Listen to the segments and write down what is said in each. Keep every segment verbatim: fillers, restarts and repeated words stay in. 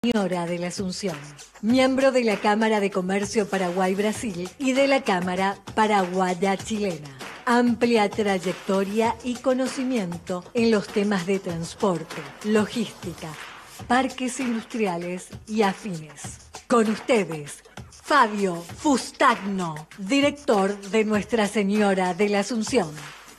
Señora de la Asunción, miembro de la Cámara de Comercio Paraguay-Brasil y de la Cámara Paraguaya-Chilena. Amplia trayectoria y conocimiento en los temas de transporte, logística, parques industriales y afines. Con ustedes, Fabio Fustagno, director de Nuestra Señora de la Asunción.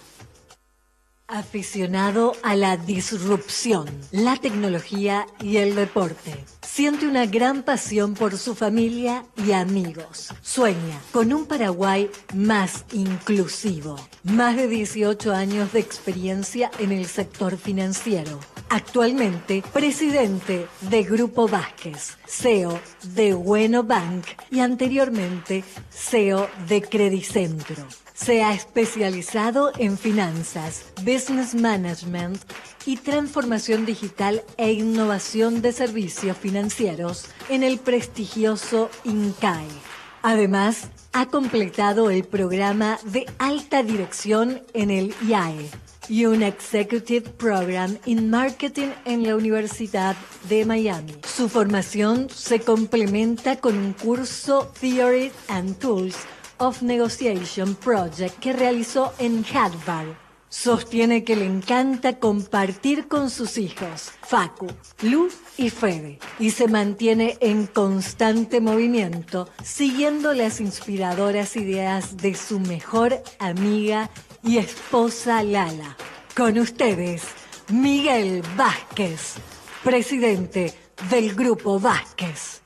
Aficionado a la disrupción, la tecnología y el deporte. Siente una gran pasión por su familia y amigos. Sueña con un Paraguay más inclusivo. Más de dieciocho años de experiencia en el sector financiero. Actualmente, presidente de Grupo Vázquez, C E O de Bueno Bank y anteriormente C E O de Credicentro. Se ha especializado en finanzas, business management y transformación digital e innovación de servicios financieros en el prestigioso INCAE. Además, ha completado el programa de alta dirección en el I A E y un Executive Program in Marketing en la Universidad de Miami. Su formación se complementa con un curso Theory and Tools of Negotiation Project que realizó en Harvard. Sostiene que le encanta compartir con sus hijos, Facu, Lu y Fede, y se mantiene en constante movimiento, siguiendo las inspiradoras ideas de su mejor amiga y esposa Lala. Con ustedes, Miguel Vázquez, presidente del Grupo Vázquez.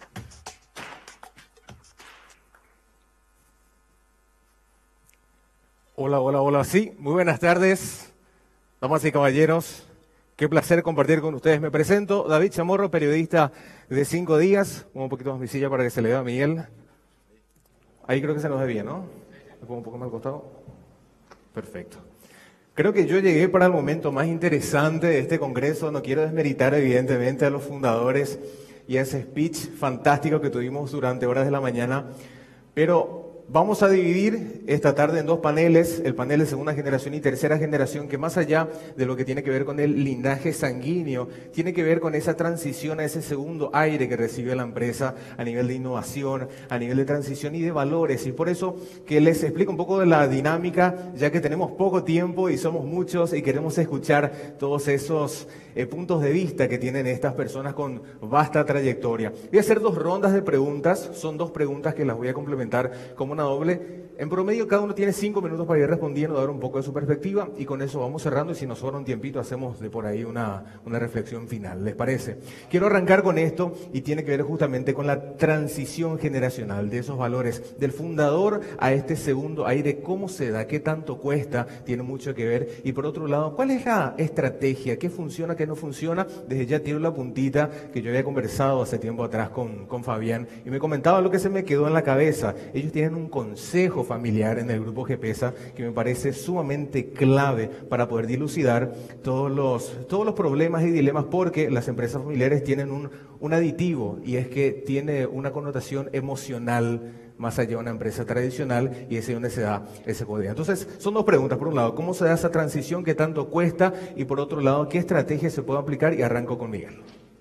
Hola, hola, hola. Sí, muy buenas tardes, damas y caballeros. Qué placer compartir con ustedes. Me presento, David Chamorro, periodista de Cinco Días. Pongo un poquito más mi silla para que se le vea a Miguel. Ahí creo que se nos ve bien, ¿no? Me pongo un poco más al costado. Perfecto. Creo que yo llegué para el momento más interesante de este congreso. No quiero desmeritar, evidentemente, a los fundadores y a ese speech fantástico que tuvimos durante horas de la mañana, pero vamos a dividir esta tarde en dos paneles, el panel de segunda generación y tercera generación, que más allá de lo que tiene que ver con el linaje sanguíneo, tiene que ver con esa transición a ese segundo aire que recibe la empresa a nivel de innovación, a nivel de transición y de valores. Y por eso que les explico un poco de la dinámica, ya que tenemos poco tiempo y somos muchos y queremos escuchar todos esos eh, puntos de vista que tienen estas personas con vasta trayectoria. Voy a hacer dos rondas de preguntas, son dos preguntas que las voy a complementar como una doble. En promedio cada uno tiene cinco minutos para ir respondiendo, dar un poco de su perspectiva y con eso vamos cerrando y si nos sobra un tiempito hacemos de por ahí una, una reflexión final, ¿les parece? Quiero arrancar con esto y tiene que ver justamente con la transición generacional de esos valores del fundador a este segundo aire, ¿cómo se da? ¿Qué tanto cuesta? Tiene mucho que ver. Y por otro lado, ¿cuál es la estrategia? ¿Qué funciona? ¿Qué no funciona? Desde ya tiro la puntita que yo había conversado hace tiempo atrás con, con Fabián y me comentaba lo que se me quedó en la cabeza. Ellos tienen un consejo familiar en el grupo GEPESA que me parece sumamente clave para poder dilucidar todos los, todos los problemas y dilemas, porque las empresas familiares tienen un, un aditivo y es que tiene una connotación emocional más allá de una empresa tradicional y es donde se da ese poder. Entonces, son dos preguntas. Por un lado, ¿cómo se da esa transición? ¿Qué tanto cuesta? Y por otro lado, ¿qué estrategia se puede aplicar? Y arranco con Miguel.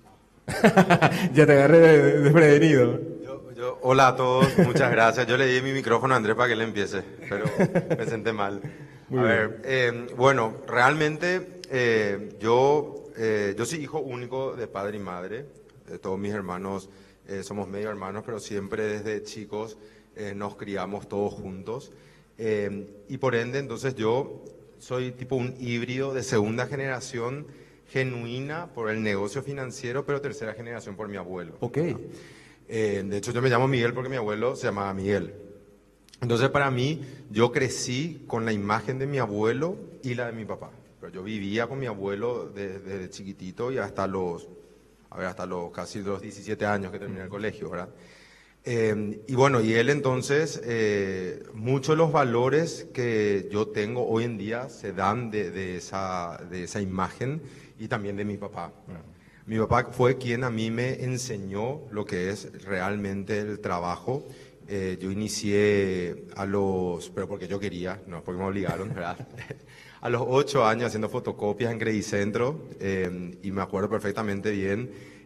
Ya te agarré desprevenido. Yo, yo, hola a todos, muchas gracias. Yo le di mi micrófono a Andrés para que él empiece, pero me senté mal. Muy a bien. ver, eh, bueno, realmente eh, yo, eh, yo soy hijo único de padre y madre. Eh, todos mis hermanos eh, somos medio hermanos, pero siempre desde chicos eh, nos criamos todos juntos. Eh, y por ende, entonces yo soy tipo un híbrido de segunda generación genuina por el negocio financiero, pero tercera generación por mi abuelo. Ok. ¿No? Eh, de hecho, yo me llamo Miguel porque mi abuelo se llamaba Miguel. Entonces, para mí, yo crecí con la imagen de mi abuelo y la de mi papá. Pero yo vivía con mi abuelo desde, desde chiquitito y hasta los, a ver, hasta los casi los diecisiete años que terminé el colegio, ¿verdad? Eh, y bueno, y él entonces, eh, muchos de los valores que yo tengo hoy en día se dan de, de, esa, de esa imagen y también de mi papá. Uh-huh. Mi papá fue quien a mí me enseñó lo que es realmente el trabajo. Eh, yo inicié a los, pero porque yo quería, no porque me obligaron, ¿verdad? A los ocho años haciendo fotocopias en Credicentro, eh, y me acuerdo perfectamente bien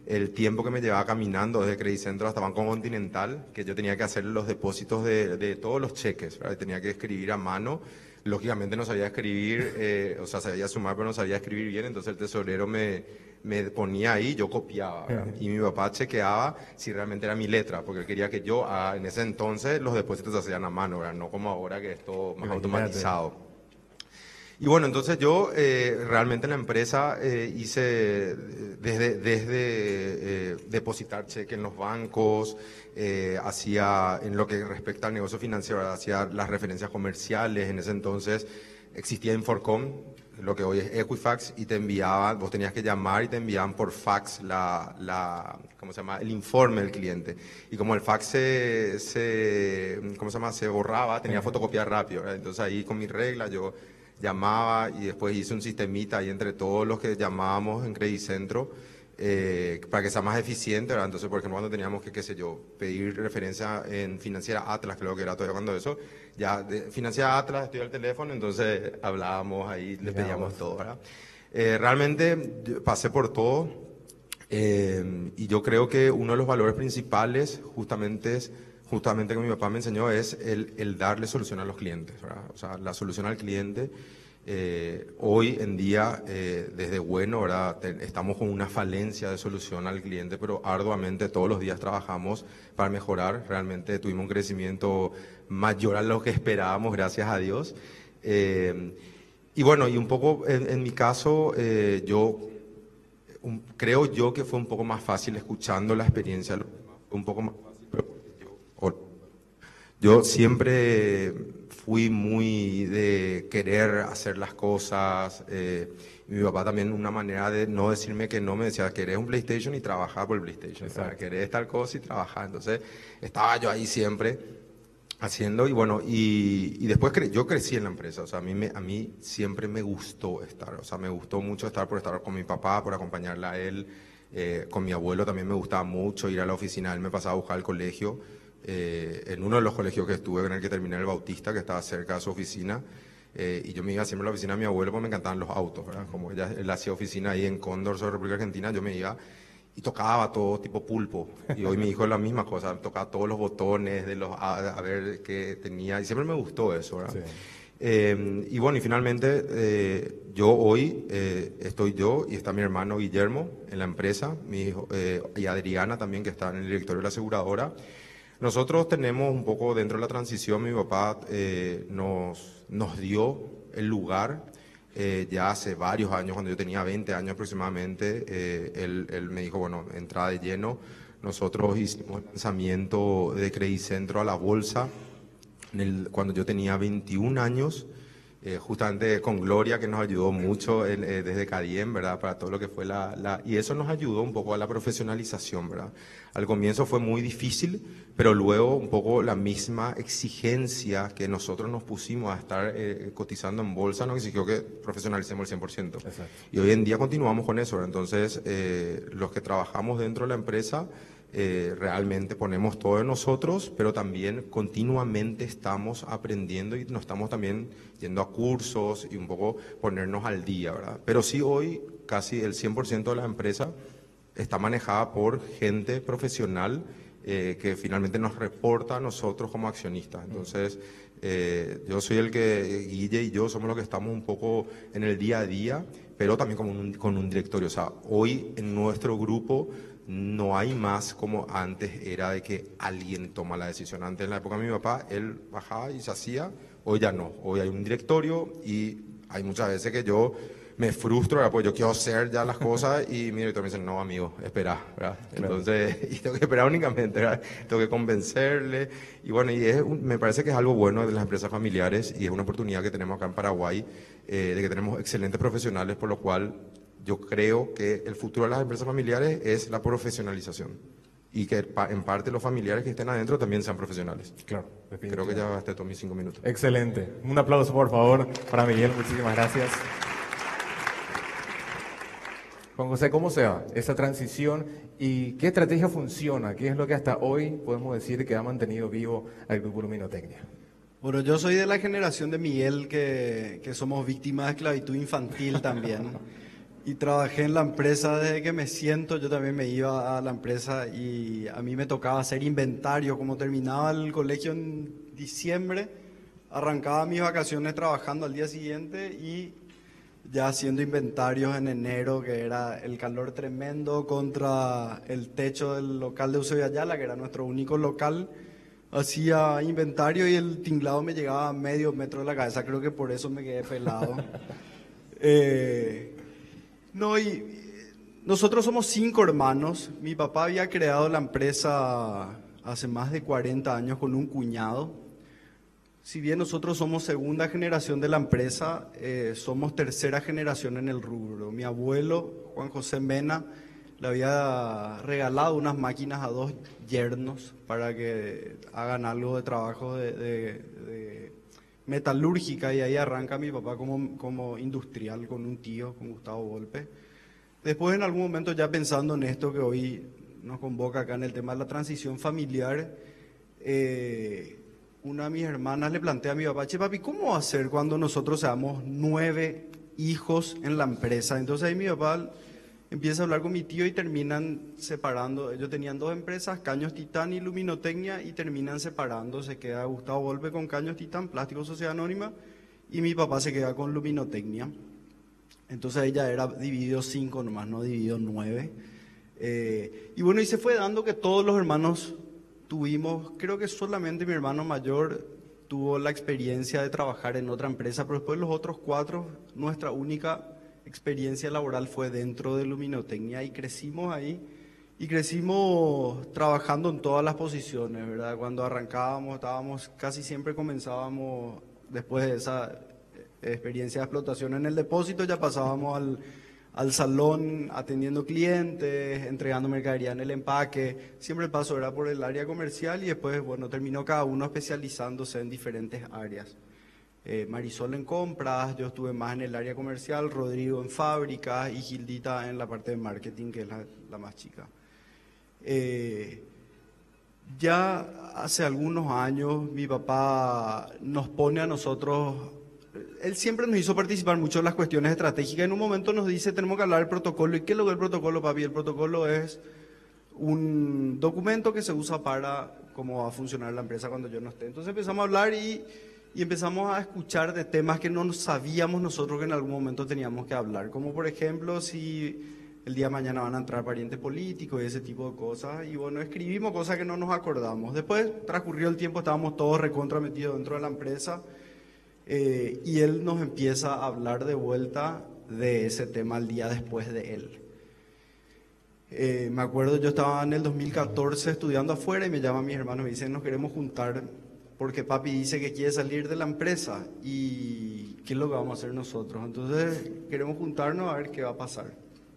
el tiempo que me llevaba caminando desde Credit Centro hasta Banco Continental, que yo tenía que hacer los depósitos de, de todos los cheques, ¿verdad? Tenía que escribir a mano. Lógicamente no sabía escribir, eh, o sea, sabía sumar, pero no sabía escribir bien, entonces el tesorero me, me ponía ahí, yo copiaba, ¿verdad? Y mi papá chequeaba si realmente era mi letra, porque él quería que yo, ah, en ese entonces, los depósitos se hacían a mano, ¿verdad? No como ahora que es todo más Imagínate. automatizado. Y bueno, entonces yo eh, realmente en la empresa eh, hice desde, desde eh, depositar cheques en los bancos, eh, hacía en lo que respecta al negocio financiero, hacía las referencias comerciales. En ese entonces existía Inforcom, lo que hoy es Equifax, y te enviaban, vos tenías que llamar y te enviaban por fax la, la ¿cómo se llama? El informe del cliente. Y como el fax se, se ¿cómo se llama? Se borraba, tenía que fotocopiar rápido, ¿verdad? Entonces ahí con mi regla yo llamaba y después hice un sistemita ahí entre todos los que llamábamos en Credit Centro eh, para que sea más eficiente, ¿verdad? Entonces, por ejemplo, cuando teníamos que, qué sé yo, pedir referencia en Financiera Atlas, creo que era todavía cuando eso, ya de Financiera Atlas, estoy al teléfono, entonces hablábamos ahí, le pedíamos todo, ¿verdad? Eh, realmente yo pasé por todo eh, y yo creo que uno de los valores principales justamente es justamente que mi papá me enseñó es el, el darle solución a los clientes, ¿verdad? O sea, la solución al cliente, eh, hoy en día, eh, desde bueno, ¿verdad? Te, estamos con una falencia de solución al cliente, pero arduamente todos los días trabajamos para mejorar. Realmente tuvimos un crecimiento mayor a lo que esperábamos, gracias a Dios. Eh, y bueno, y un poco en, en mi caso, eh, yo un, creo yo que fue un poco más fácil escuchando la experiencia, un poco más fácil, pero yo siempre fui muy de querer hacer las cosas. Eh, mi papá también una manera de no decirme que no, me decía, querés un PlayStation y trabajar por el PlayStation. O sea, querés tal cosa y trabajar. Entonces estaba yo ahí siempre haciendo y bueno, y, y después cre yo crecí en la empresa. O sea, a mí, me, a mí siempre me gustó estar. O sea, me gustó mucho estar por estar con mi papá, por acompañarle a él. Eh, con mi abuelo también me gustaba mucho ir a la oficina. Él me pasaba a buscar al colegio. Eh, en uno de los colegios que estuve, en el que terminé el Bautista, que estaba cerca de su oficina, eh, y yo me iba siempre a la oficina de mi abuelo porque me encantaban los autos, ¿verdad? Como ella, él hacía oficina ahí en Cóndor, sobre República Argentina, yo me iba y tocaba todo tipo pulpo, y hoy mi hijo es la misma cosa, tocaba todos los botones, de los, a, a ver qué tenía, y siempre me gustó eso, ¿verdad? Sí. Eh, y bueno, y finalmente eh, yo hoy eh, estoy yo y está mi hermano Guillermo en la empresa, mi hijo, eh, y Adriana también, que está en el directorio de la aseguradora. Nosotros tenemos un poco dentro de la transición, mi papá eh, nos, nos dio el lugar eh, ya hace varios años, cuando yo tenía veinte años aproximadamente, eh, él, él me dijo, bueno, entrada de lleno. Nosotros hicimos el lanzamiento de Credit Centro a la bolsa en el, cuando yo tenía veintiún años, eh, justamente con Gloria, que nos ayudó mucho en, eh, desde Cadien, ¿verdad? Para todo lo que fue la, la... Y eso nos ayudó un poco a la profesionalización, ¿verdad? Al comienzo fue muy difícil, pero luego un poco la misma exigencia que nosotros nos pusimos a estar eh, cotizando en bolsa nos exigió que profesionalicemos el cien por ciento. Exacto. Y hoy en día continuamos con eso, ¿verdad? Entonces, eh, los que trabajamos dentro de la empresa, Eh, realmente ponemos todo de nosotros, pero también continuamente estamos aprendiendo y nos estamos también yendo a cursos y un poco ponernos al día, ¿verdad? Pero sí, hoy casi el cien por ciento de la empresa está manejada por gente profesional eh, que finalmente nos reporta a nosotros como accionistas. Entonces, eh, yo soy el que, Guille y yo somos los que estamos un poco en el día a día, pero también con un, con un directorio. O sea, hoy en nuestro grupo no hay más como antes era de que alguien toma la decisión. Antes, en la época de mi papá, él bajaba y se hacía, hoy ya no. Hoy hay un directorio y hay muchas veces que yo me frustro, ¿verdad? Pues yo quiero hacer ya las cosas y mi director me dice, no, amigo, espera, ¿verdad? Entonces, y tengo que esperar únicamente, ¿verdad? Tengo que convencerle. Y bueno, y es un, me parece que es algo bueno de las empresas familiares y es una oportunidad que tenemos acá en Paraguay, eh, de que tenemos excelentes profesionales, por lo cual yo creo que el futuro de las empresas familiares es la profesionalización y que en parte los familiares que estén adentro también sean profesionales. Claro, creo que ya gasté todos mis cinco minutos. Excelente. Un aplauso, por favor, para Miguel. Muchísimas gracias. Juan José, ¿cómo se va esa transición y qué estrategia funciona? ¿Qué es lo que hasta hoy podemos decir que ha mantenido vivo al Grupo Luminotecnia? Bueno, yo soy de la generación de Miguel que, que somos víctimas de esclavitud infantil también. y trabajé en la empresa desde que me siento. Yo también me iba a la empresa y a mí me tocaba hacer inventario. Como terminaba el colegio en diciembre, arrancaba mis vacaciones trabajando al día siguiente y ya haciendo inventarios en enero, que era el calor tremendo contra el techo del local de Eusebio Ayala, que era nuestro único local. Hacía inventario y el tinglado me llegaba a medio metro de la cabeza. Creo que por eso me quedé pelado. eh, no, y nosotros somos cinco hermanos. Mi papá había creado la empresa hace más de cuarenta años con un cuñado. Si bien nosotros somos segunda generación de la empresa, eh, somos tercera generación en el rubro. Mi abuelo, Juan José Mena, le había regalado unas máquinas a dos yernos para que hagan algo de trabajo de, de, de metalúrgica, y ahí arranca mi papá como, como industrial con un tío, con Gustavo Volpe. Después, en algún momento, ya pensando en esto que hoy nos convoca acá en el tema de la transición familiar, eh, una de mis hermanas le plantea a mi papá: che, papi, ¿cómo va a ser cuando nosotros seamos nueve hijos en la empresa? Entonces ahí mi papá empieza a hablar con mi tío y terminan separando. Ellos tenían dos empresas, Caños Titán y Luminotecnia, y terminan separando. Se queda Gustavo Volpe con Caños Titán, Plástico Sociedad Anónima, y mi papá se queda con Luminotecnia. Entonces ahí ya era dividido cinco nomás, no dividido nueve. Eh, y bueno, y se fue dando que todos los hermanos tuvimos, creo que solamente mi hermano mayor tuvo la experiencia de trabajar en otra empresa, pero después los otros cuatro, nuestra única experiencia laboral fue dentro de Luminotecnia, y crecimos ahí, y crecimos trabajando en todas las posiciones, ¿verdad? Cuando arrancábamos, estábamos, casi siempre comenzábamos, después de esa experiencia de explotación en el depósito, ya pasábamos al, al salón atendiendo clientes, entregando mercadería en el empaque. Siempre el paso era por el área comercial, y después, bueno, terminó cada uno especializándose en diferentes áreas. Eh, Marisol en compras, yo estuve más en el área comercial, Rodrigo en fábricas y Gildita en la parte de marketing, que es la, la más chica. Eh, ya hace algunos años mi papá nos pone a nosotros, él siempre nos hizo participar mucho en las cuestiones estratégicas. En un momento nos dice: tenemos que hablar del protocolo. ¿Y qué es lo que es el protocolo, papi? El protocolo es un documento que se usa para cómo va a funcionar la empresa cuando yo no esté. Entonces empezamos a hablar y Y empezamos a escuchar de temas que no sabíamos nosotros que en algún momento teníamos que hablar, como por ejemplo si el día de mañana van a entrar parientes políticos y ese tipo de cosas. Y bueno, escribimos cosas que no nos acordamos. Después transcurrió el tiempo, estábamos todos recontra metidos dentro de la empresa, eh, y él nos empieza a hablar de vuelta de ese tema el día después de él. Eh, me acuerdo, yo estaba en el dos mil catorce estudiando afuera y me llaman mis hermanos y me dicen: nos queremos juntar porque papi dice que quiere salir de la empresa y ¿qué es lo que vamos a hacer nosotros? Entonces queremos juntarnos a ver qué va a pasar.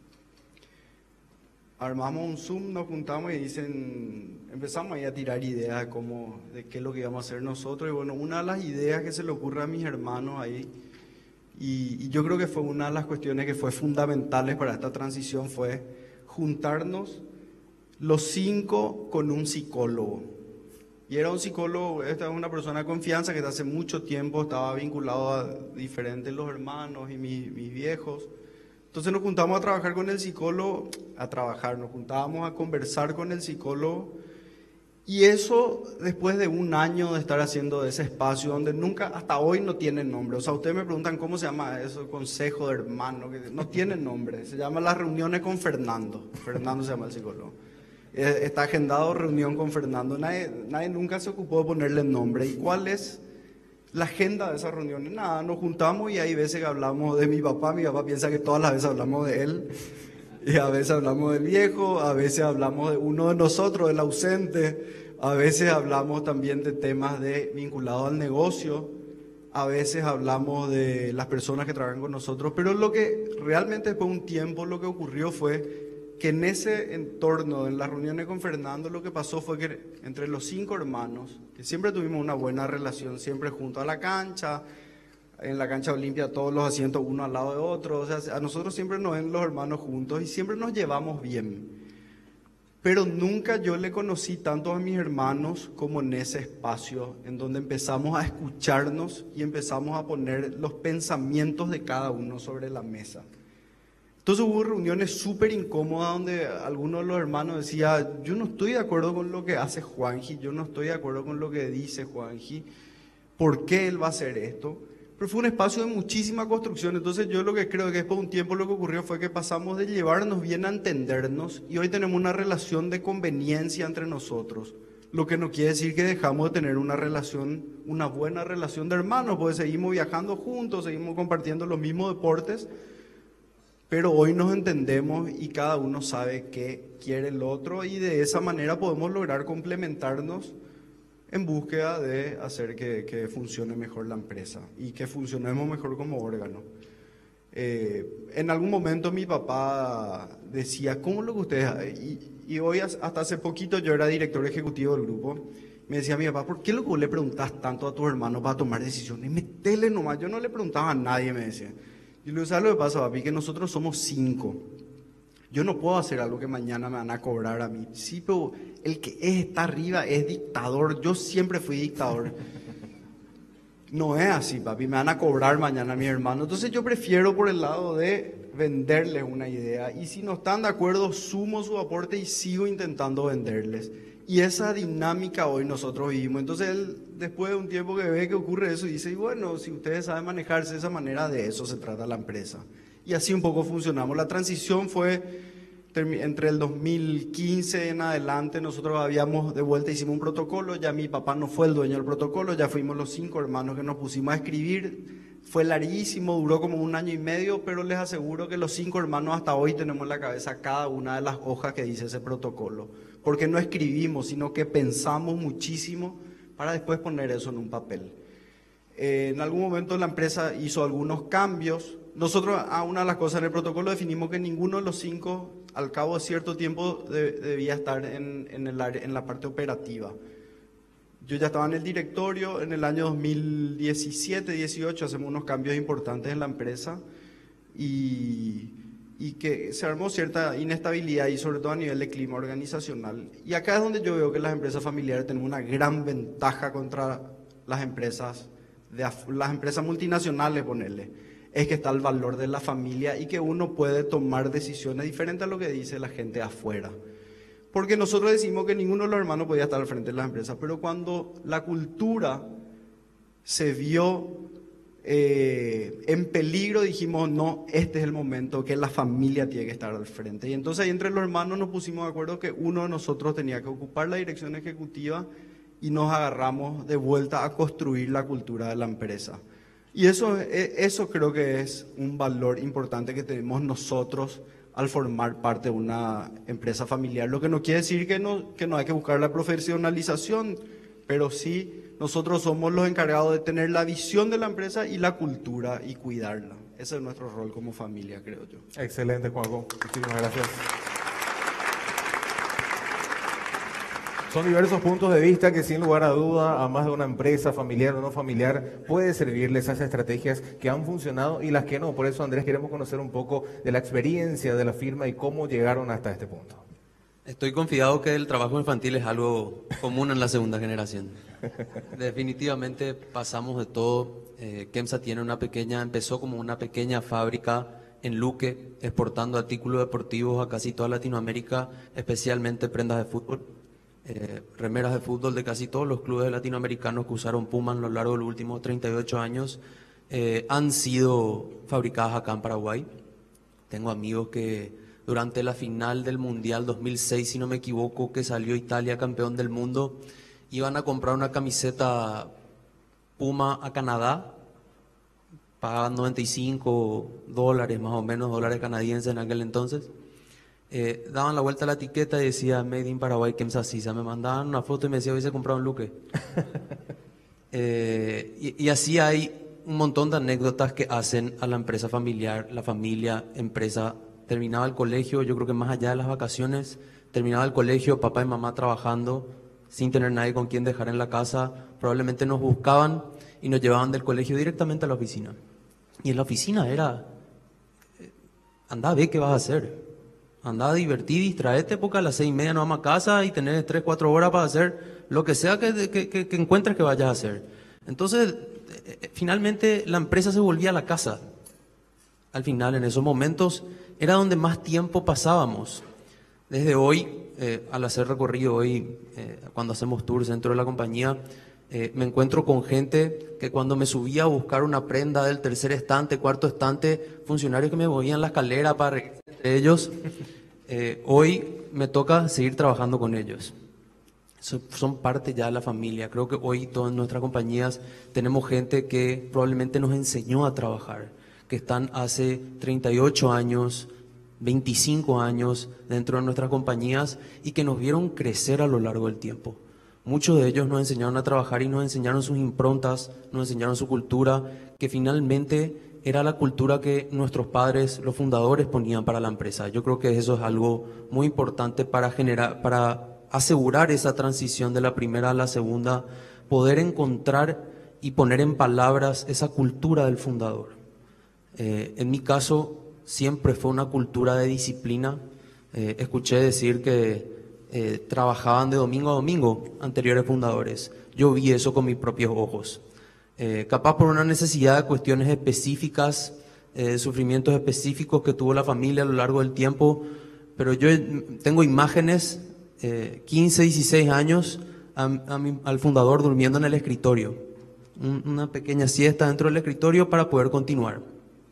Armamos un Zoom, nos juntamos y dicen, empezamos ahí a tirar ideas de, cómo, de qué es lo que íbamos a hacer nosotros. Y bueno, una de las ideas que se le ocurre a mis hermanos ahí, y, y yo creo que fue una de las cuestiones que fue fundamentales para esta transición, fue juntarnos los cinco con un psicólogo. Y era un psicólogo, esta es una persona de confianza que desde hace mucho tiempo estaba vinculado a diferentes los hermanos y mis, mis viejos. Entonces nos juntamos a trabajar con el psicólogo, a trabajar, nos juntábamos a conversar con el psicólogo. Y eso después de un año de estar haciendo ese espacio donde nunca, hasta hoy no tiene nombre. O sea, ustedes me preguntan cómo se llama eso, consejo de hermano, que no tiene nombre. Se llama las reuniones con Fernando. Fernando se llama el psicólogo. Está agendado reunión con Fernando. Nadie, nadie nunca se ocupó de ponerle nombre. ¿Y cuál es la agenda de esas reuniones? Nada, nos juntamos y hay veces que hablamos de mi papá. Mi papá piensa que todas las veces hablamos de él. Y a veces hablamos del viejo, a veces hablamos de uno de nosotros, del ausente. A veces hablamos también de temas de, vinculados al negocio. A veces hablamos de las personas que trabajan con nosotros. Pero lo que realmente después de un tiempo lo que ocurrió fue que en ese entorno, en las reuniones con Fernando, lo que pasó fue que entre los cinco hermanos, que siempre tuvimos una buena relación, siempre junto a la cancha, en la cancha Olimpia todos los asientos uno al lado de otro, o sea, a nosotros siempre nos ven los hermanos juntos y siempre nos llevamos bien. Pero nunca yo le conocí tanto a mis hermanos como en ese espacio, en donde empezamos a escucharnos y empezamos a poner los pensamientos de cada uno sobre la mesa. Entonces hubo reuniones súper incómodas donde algunos de los hermanos decían, yo no estoy de acuerdo con lo que hace Juanji, yo no estoy de acuerdo con lo que dice Juanji, ¿por qué él va a hacer esto? Pero fue un espacio de muchísima construcción. Entonces yo lo que creo que después de un tiempo lo que ocurrió fue que pasamos de llevarnos bien a entendernos y hoy tenemos una relación de conveniencia entre nosotros. Lo que no quiere decir que dejamos de tener una relación, una buena relación de hermanos, porque seguimos viajando juntos, seguimos compartiendo los mismos deportes, pero hoy nos entendemos y cada uno sabe qué quiere el otro y de esa manera podemos lograr complementarnos en búsqueda de hacer que, que funcione mejor la empresa y que funcionemos mejor como órgano. Eh, en algún momento mi papá decía, ¿cómo lo que ustedes...? Y, y hoy hasta hace poquito yo era director ejecutivo del grupo. Me decía mi papá, ¿por qué lo que vos le preguntás tanto a tus hermanos para tomar decisiones? Metele nomás. Yo no le preguntaba a nadie, me decía. Y luego, ¿sabes lo que pasa, papi? Que nosotros somos cinco. Yo no puedo hacer algo que mañana me van a cobrar a mí. Sí, pero el que es, está arriba es dictador. Yo siempre fui dictador. No es así, papi. Me van a cobrar mañana a mi hermano. Entonces yo prefiero por el lado de venderles una idea. Y si no están de acuerdo, sumo su aporte y sigo intentando venderles. Y esa dinámica hoy nosotros vivimos. Entonces él, después de un tiempo que ve que ocurre eso, dice, y bueno, si ustedes saben manejarse de esa manera, de eso se trata la empresa. Y así un poco funcionamos. La transición fue entre el dos mil quince en adelante, nosotros habíamos de vuelta, hicimos un protocolo, ya mi papá no fue el dueño del protocolo, ya fuimos los cinco hermanos que nos pusimos a escribir. Fue larguísimo, duró como un año y medio, pero les aseguro que los cinco hermanos hasta hoy tenemos en la cabeza cada una de las hojas que dice ese protocolo. Porque no escribimos, sino que pensamos muchísimo para después poner eso en un papel. Eh, en algún momento la empresa hizo algunos cambios. Nosotros, a una de las cosas en el protocolo, definimos que ninguno de los cinco, al cabo de cierto tiempo, de, debía estar en, en, el área, en la parte operativa. Yo ya estaba en el directorio, en el año dos mil diecisiete, dieciocho hacemos unos cambios importantes en la empresa y, y que se armó cierta inestabilidad y sobre todo a nivel de clima organizacional. Y acá es donde yo veo que las empresas familiares tienen una gran ventaja contra las empresas, de, las empresas multinacionales, ponerle. Es que está el valor de la familia y que uno puede tomar decisiones diferentes a lo que dice la gente afuera. Porque nosotros decimos que ninguno de los hermanos podía estar al frente de las empresas, pero cuando la cultura se vio eh, en peligro, dijimos, no, este es el momento que la familia tiene que estar al frente. Y entonces ahí entre los hermanos nos pusimos de acuerdo que uno de nosotros tenía que ocupar la dirección ejecutiva y nos agarramos de vuelta a construir la cultura de la empresa. Y eso, eso creo que es un valor importante que tenemos nosotros al formar parte de una empresa familiar. Lo que no quiere decir que no, que no hay que buscar la profesionalización, pero sí nosotros somos los encargados de tener la visión de la empresa y la cultura y cuidarla. Ese es nuestro rol como familia, creo yo. Excelente, Juanjo. Muchísimas gracias. Son diversos puntos de vista que sin lugar a duda a más de una empresa familiar o no familiar puede servirles esas estrategias que han funcionado y las que no. Por eso, Andrés, queremos conocer un poco de la experiencia de la firma y cómo llegaron hasta este punto. Estoy confiado que el trabajo infantil es algo común en la segunda generación. Definitivamente pasamos de todo. Eh, Kemsa tiene una pequeña, empezó como una pequeña fábrica en Luque, exportando artículos deportivos a casi toda Latinoamérica, especialmente prendas de fútbol. Eh, remeras de fútbol de casi todos los clubes latinoamericanos que usaron Puma a lo largo de los últimos treinta y ocho años eh, han sido fabricadas acá en Paraguay. Tengo amigos que durante la final del Mundial dos mil seis, si no me equivoco, que salió Italia campeón del mundo, iban a comprar una camiseta Puma a Canadá, pagaban noventa y cinco dólares más o menos, dólares canadienses en aquel entonces. Eh, daban la vuelta a la etiqueta y decía Made in Paraguay, Kemsa Sisa. Me mandaban una foto y me decía, hoy se compraron Luque. eh, y, y así hay un montón de anécdotas que hacen a la empresa familiar, la familia, empresa. Terminaba el colegio, yo creo que más allá de las vacaciones, terminaba el colegio, papá y mamá trabajando, sin tener nadie con quien dejar en la casa. Probablemente nos buscaban y nos llevaban del colegio directamente a la oficina. Y en la oficina era, andá, ve qué vas a hacer. Andá a divertir, distraete, porque a las seis y media nos vamos a casa y tenés tres, cuatro horas para hacer lo que sea que, que, que, que encuentres que vayas a hacer. Entonces, eh, finalmente la empresa se volvía a la casa. Al final, en esos momentos, era donde más tiempo pasábamos. Desde hoy, eh, al hacer recorrido hoy, eh, cuando hacemos tours dentro de la compañía, eh, me encuentro con gente que cuando me subía a buscar una prenda del tercer estante, cuarto estante, funcionarios que me movían la escalera para regresar de ellos, eh, hoy me toca seguir trabajando con ellos. So, son parte ya de la familia. Creo que hoy todas nuestras compañías tenemos gente que probablemente nos enseñó a trabajar, que están hace treinta y ocho años, veinticinco años dentro de nuestras compañías y que nos vieron crecer a lo largo del tiempo. Muchos de ellos nos enseñaron a trabajar y nos enseñaron sus improntas, nos enseñaron su cultura, que finalmente era la cultura que nuestros padres, los fundadores, ponían para la empresa. Yo creo que eso es algo muy importante para generar, para asegurar esa transición de la primera a la segunda, poder encontrar y poner en palabras esa cultura del fundador. Eh, en mi caso, siempre fue una cultura de disciplina. Eh, escuché decir que eh, trabajaban de domingo a domingo anteriores fundadores. Yo vi eso con mis propios ojos. Eh, capaz por una necesidad de cuestiones específicas, eh, sufrimientos específicos que tuvo la familia a lo largo del tiempo, pero yo tengo imágenes, eh, quince, dieciséis años, a, a mi, al fundador durmiendo en el escritorio, un, una pequeña siesta dentro del escritorio para poder continuar.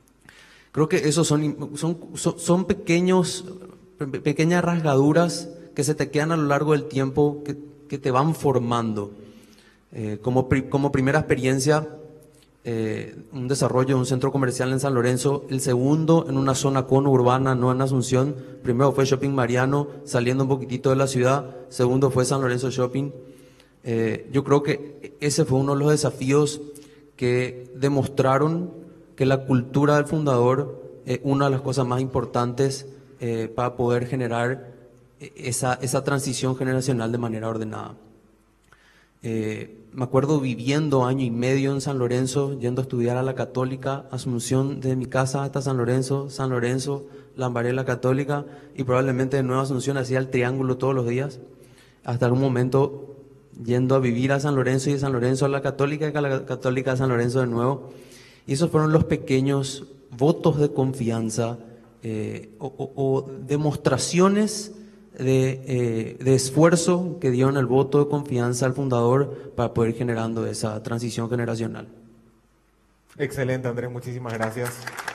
Creo que esos son, son, son, son pequeños, pequeñas rasgaduras que se te quedan a lo largo del tiempo, que, que te van formando. Eh, como, pri, como primera experiencia, eh, un desarrollo de un centro comercial en San Lorenzo, el segundo en una zona conurbana, no en Asunción. Primero fue Shopping Mariano, saliendo un poquitito de la ciudad. Segundo fue San Lorenzo Shopping. Eh, yo creo que ese fue uno de los desafíos que demostraron que la cultura del fundador es una de las cosas más importantes eh, para poder generar esa, esa transición generacional de manera ordenada. Eh, me acuerdo viviendo año y medio en San Lorenzo, yendo a estudiar a la Católica, Asunción de mi casa hasta San Lorenzo, San Lorenzo, Lambaré la Católica, y probablemente de Nueva Asunción hacía el triángulo todos los días, hasta algún momento yendo a vivir a San Lorenzo y de San Lorenzo a la Católica y a la Católica a San Lorenzo de nuevo. Y esos fueron los pequeños votos de confianza eh, o, o, o demostraciones de, eh, de esfuerzo que dieron el voto de confianza al fundador para poder ir generando esa transición generacional. Excelente, Andrés, muchísimas gracias.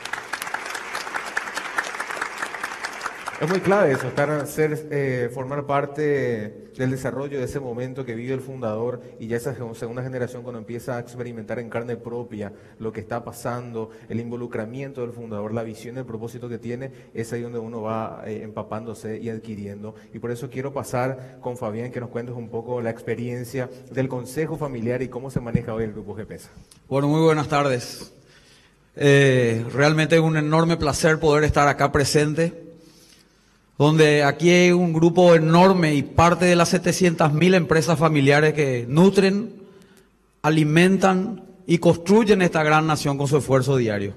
Es muy clave eso, estar, ser, eh, formar parte del desarrollo de ese momento que vive el fundador, y ya esa segunda generación cuando empieza a experimentar en carne propia lo que está pasando, el involucramiento del fundador, la visión, el propósito que tiene, es ahí donde uno va eh, empapándose y adquiriendo. Y por eso quiero pasar con Fabián que nos cuentes un poco la experiencia del consejo familiar y cómo se maneja hoy el Grupo Gepesa. Bueno, muy buenas tardes. Eh, realmente es un enorme placer poder estar acá presente, donde aquí hay un grupo enorme y parte de las setecientas mil empresas familiares que nutren, alimentan y construyen esta gran nación con su esfuerzo diario.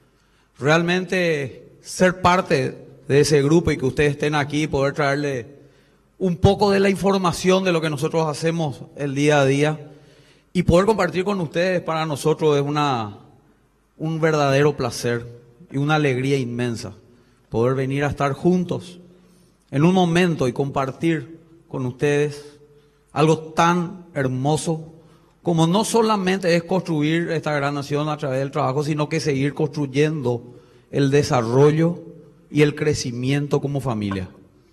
Realmente ser parte de ese grupo y que ustedes estén aquí y poder traerle un poco de la información de lo que nosotros hacemos el día a día y poder compartir con ustedes, para nosotros es una, un verdadero placer y una alegría inmensa poder venir a estar juntos en un momento y compartir con ustedes algo tan hermoso como no solamente es construir esta gran nación a través del trabajo, sino que seguir construyendo el desarrollo y el crecimiento como familia.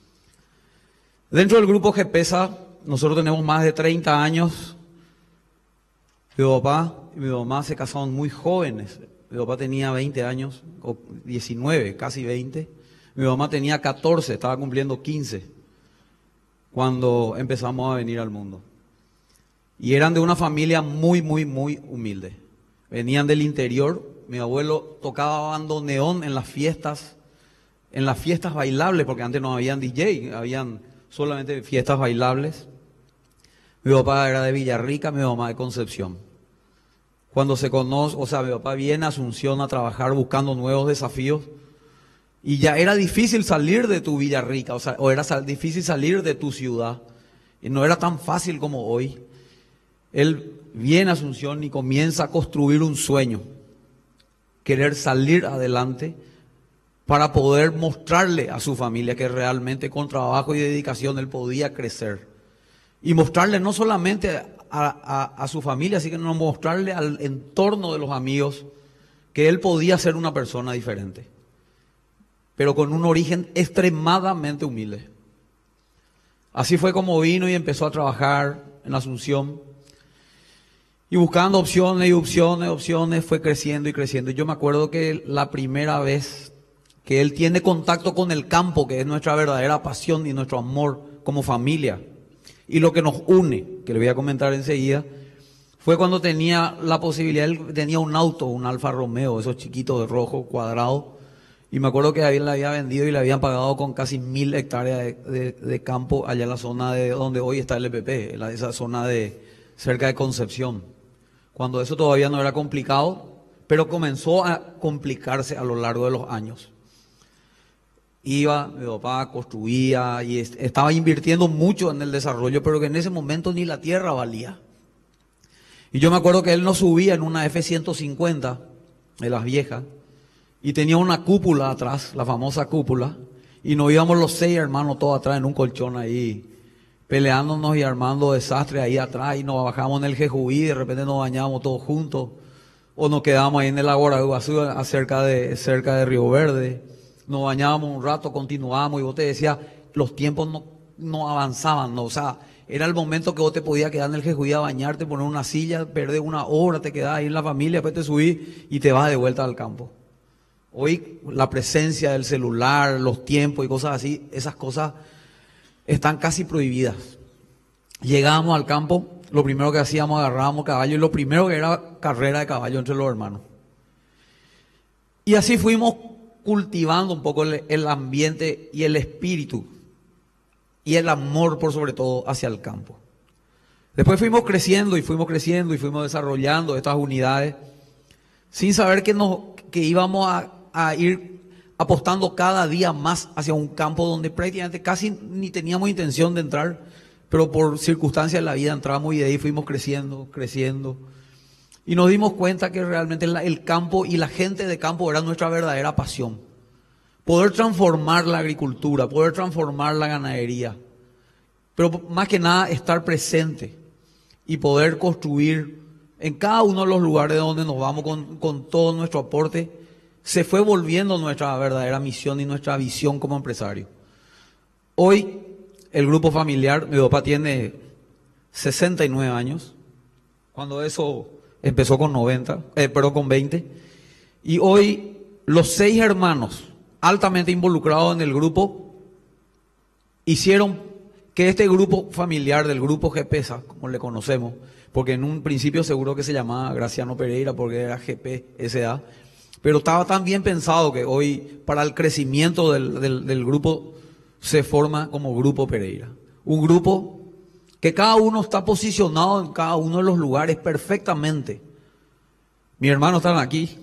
Dentro del Grupo Gepesa, nosotros tenemos más de treinta años. Mi papá y mi mamá se casaron muy jóvenes. Mi papá tenía veinte años, o diecinueve, casi veinte. Mi mamá tenía catorce, estaba cumpliendo quince cuando empezamos a venir al mundo. Y eran de una familia muy, muy, muy humilde. Venían del interior. Mi abuelo tocaba bandoneón en las fiestas, en las fiestas bailables, porque antes no habían D J, habían solamente fiestas bailables. Mi papá era de Villarrica, mi mamá de Concepción. Cuando se conoce, o sea, mi papá viene a Asunción a trabajar buscando nuevos desafíos. Y ya era difícil salir de tu Villarrica, o sea, o era sal, difícil salir de tu ciudad. Y no era tan fácil como hoy. Él viene a Asunción y comienza a construir un sueño. Querer salir adelante para poder mostrarle a su familia que realmente con trabajo y dedicación él podía crecer. Y mostrarle no solamente a, a, a su familia, sino mostrarle al entorno de los amigos que él podía ser una persona diferente, pero con un origen extremadamente humilde. Así fue como vino y empezó a trabajar en Asunción. Y buscando opciones y opciones, opciones, fue creciendo y creciendo. Y yo me acuerdo que la primera vez que él tiene contacto con el campo, que es nuestra verdadera pasión y nuestro amor como familia, y lo que nos une, que le voy a comentar enseguida, fue cuando tenía la posibilidad, él tenía un auto, un Alfa Romeo, esos chiquitos de rojo, cuadrado, y me acuerdo que él le había vendido y le habían pagado con casi mil hectáreas de, de, de campo allá en la zona de donde hoy está el E P P, en esa zona de cerca de Concepción. Cuando eso todavía no era complicado, pero comenzó a complicarse a lo largo de los años. Iba, mi papá construía y estaba invirtiendo mucho en el desarrollo, pero que en ese momento ni la tierra valía. Y yo me acuerdo que él nos subía en una F ciento cincuenta, de las viejas, y tenía una cúpula atrás, la famosa cúpula, y nos íbamos los seis hermanos todos atrás en un colchón ahí, peleándonos y armando desastres ahí atrás, y nos bajábamos en el Jejuí, y de repente nos bañábamos todos juntos, o nos quedábamos ahí en el Agua de Iguazú, cerca de, cerca de Río Verde, nos bañábamos un rato, continuábamos, y vos te decías, los tiempos no, no avanzaban, no, o sea, era el momento que vos te podías quedar en el Jejuí a bañarte, poner una silla, perder una hora, te quedás ahí en la familia, después te subís y te vas de vuelta al campo. Hoy la presencia del celular, los tiempos y cosas así, esas cosas están casi prohibidas. Llegábamos al campo, lo primero que hacíamos, agarrábamos caballo, y lo primero que era carrera de caballo entre los hermanos. Y así fuimos cultivando un poco el, el ambiente y el espíritu y el amor por sobre todo hacia el campo. Después fuimos creciendo y fuimos creciendo y fuimos desarrollando estas unidades sin saber que, nos, que íbamos a, a ir apostando cada día más hacia un campo donde prácticamente casi ni teníamos intención de entrar, pero por circunstancias de la vida entramos y de ahí fuimos creciendo, creciendo. Y nos dimos cuenta que realmente el campo y la gente de campo era nuestra verdadera pasión. Poder transformar la agricultura, poder transformar la ganadería, pero más que nada estar presente y poder construir en cada uno de los lugares donde nos vamos con, con todo nuestro aporte, se fue volviendo nuestra verdadera misión y nuestra visión como empresario. Hoy el grupo familiar, mi papá tiene sesenta y nueve años, cuando eso empezó con noventa, eh, perdón, con veinte, y hoy los seis hermanos altamente involucrados en el grupo hicieron que este grupo familiar del grupo G P S A, como le conocemos, porque en un principio seguro que se llamaba Graciano Pereira porque era G P S A, pero estaba tan bien pensado que hoy para el crecimiento del, del, del grupo se forma como Grupo Pereira. Un grupo que cada uno está posicionado en cada uno de los lugares perfectamente. Mis hermanos están aquí,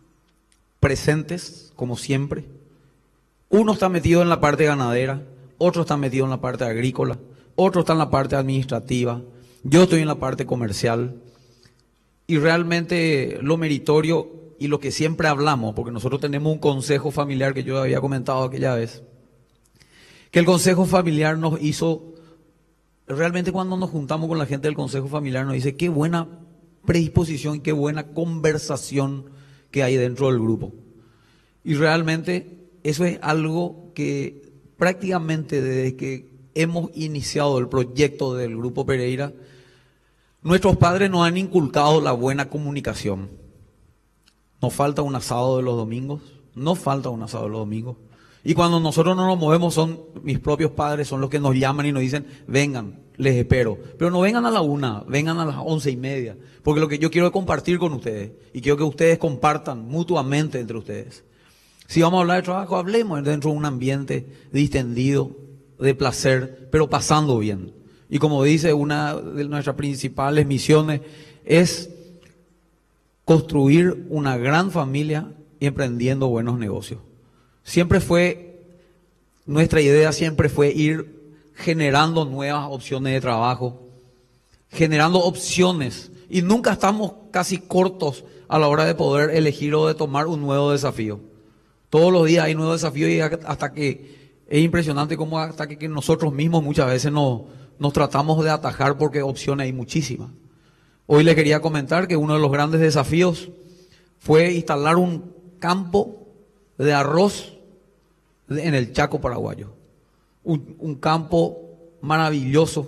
presentes, como siempre. Uno está metido en la parte ganadera, otro está metido en la parte agrícola, otro está en la parte administrativa, yo estoy en la parte comercial. Y realmente lo meritorio y lo que siempre hablamos, porque nosotros tenemos un consejo familiar que yo había comentado aquella vez, que el consejo familiar nos hizo, realmente cuando nos juntamos con la gente del consejo familiar nos dice qué buena predisposición, qué buena conversación que hay dentro del grupo. Y realmente eso es algo que prácticamente desde que hemos iniciado el proyecto del Grupo Pereira, nuestros padres nos han inculcado la buena comunicación. Nos falta un asado de los domingos, no falta un asado de los domingos. Y cuando nosotros no nos movemos, son mis propios padres, son los que nos llaman y nos dicen, vengan, les espero. Pero no vengan a la una, vengan a las once y media. Porque lo que yo quiero es compartir con ustedes. Y quiero que ustedes compartan mutuamente entre ustedes. Si vamos a hablar de trabajo, hablemos dentro de un ambiente distendido, de placer, pero pasando bien. Y como dice una de nuestras principales misiones, es construir una gran familia y emprendiendo buenos negocios. Siempre fue, nuestra idea siempre fue ir generando nuevas opciones de trabajo, generando opciones, y nunca estamos casi cortos a la hora de poder elegir o de tomar un nuevo desafío. Todos los días hay nuevos desafíos y hasta que es impresionante cómo hasta que, que nosotros mismos muchas veces nos, nos tratamos de atajar porque opciones hay muchísimas. Hoy le quería comentar que uno de los grandes desafíos fue instalar un campo de arroz en el Chaco paraguayo. Un, un campo maravilloso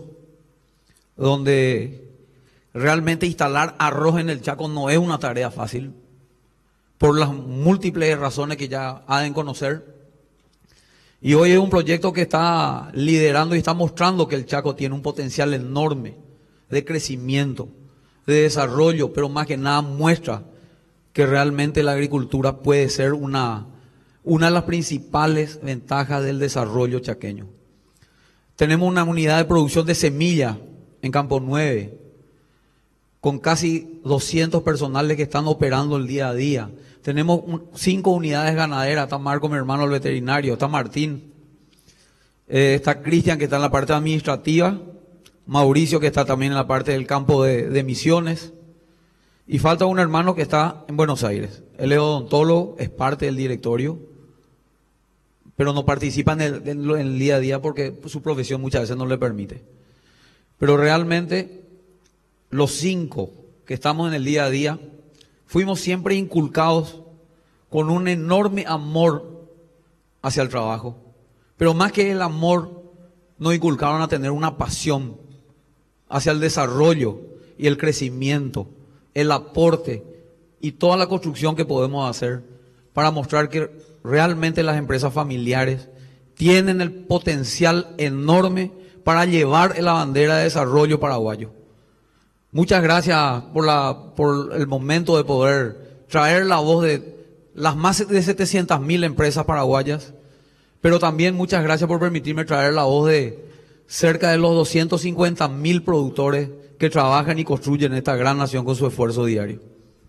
donde realmente instalar arroz en el Chaco no es una tarea fácil por las múltiples razones que ya han de conocer. Y hoy es un proyecto que está liderando y está mostrando que el Chaco tiene un potencial enorme de crecimiento, de desarrollo, pero más que nada muestra que realmente la agricultura puede ser una, una de las principales ventajas del desarrollo chaqueño. Tenemos una unidad de producción de semilla en Campo nueve, con casi doscientos personales que están operando el día a día. Tenemos un, cinco unidades ganaderas, está Marco, mi hermano, el veterinario, está Martín, eh, está Cristian, que está en la parte administrativa, Mauricio, que está también en la parte del campo de, de misiones, y falta un hermano que está en Buenos Aires. Él es odontólogo, es parte del directorio, pero no participa en el, en el día a día porque su profesión muchas veces no le permite. Pero realmente los cinco que estamos en el día a día fuimos siempre inculcados con un enorme amor hacia el trabajo, pero más que el amor nos inculcaron a tener una pasión hacia el desarrollo y el crecimiento, el aporte y toda la construcción que podemos hacer para mostrar que realmente las empresas familiares tienen el potencial enorme para llevar la bandera de desarrollo paraguayo. Muchas gracias por, la, por el momento de poder traer la voz de las más de setecientas mil empresas paraguayas, pero también muchas gracias por permitirme traer la voz de cerca de los doscientos cincuenta mil productores que trabajan y construyen esta gran nación con su esfuerzo diario.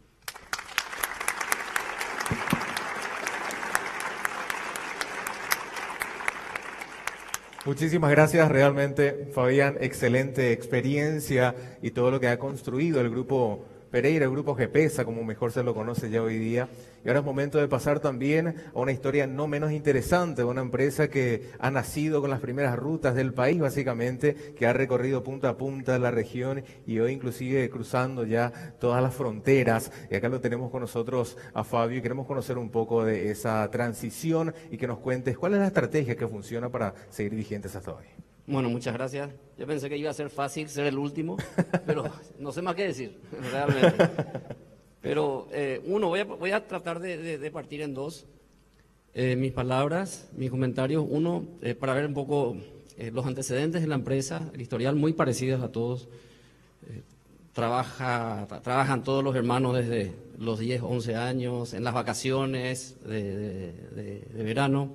Muchísimas gracias, realmente, Fabián, excelente experiencia y todo lo que ha construido el Grupo Pereira, el Grupo Gepesa, como mejor se lo conoce ya hoy día. Y ahora es momento de pasar también a una historia no menos interesante, de una empresa que ha nacido con las primeras rutas del país, básicamente, que ha recorrido punta a punta de la región y hoy inclusive cruzando ya todas las fronteras. Y acá lo tenemos con nosotros a Fabio y queremos conocer un poco de esa transición y que nos cuentes cuál es la estrategia que funciona para seguir vigentes hasta hoy. Bueno, muchas gracias. Yo pensé que iba a ser fácil ser el último, pero no sé más qué decir, realmente. Pero eh, uno, voy a, voy a tratar de, de, de partir en dos. Eh, mis palabras, mis comentarios. Uno, eh, para ver un poco eh, los antecedentes de la empresa, el historial muy parecidos a todos. Eh, trabaja, tra, trabajan todos los hermanos desde los diez, once años, en las vacaciones de, de, de, de verano.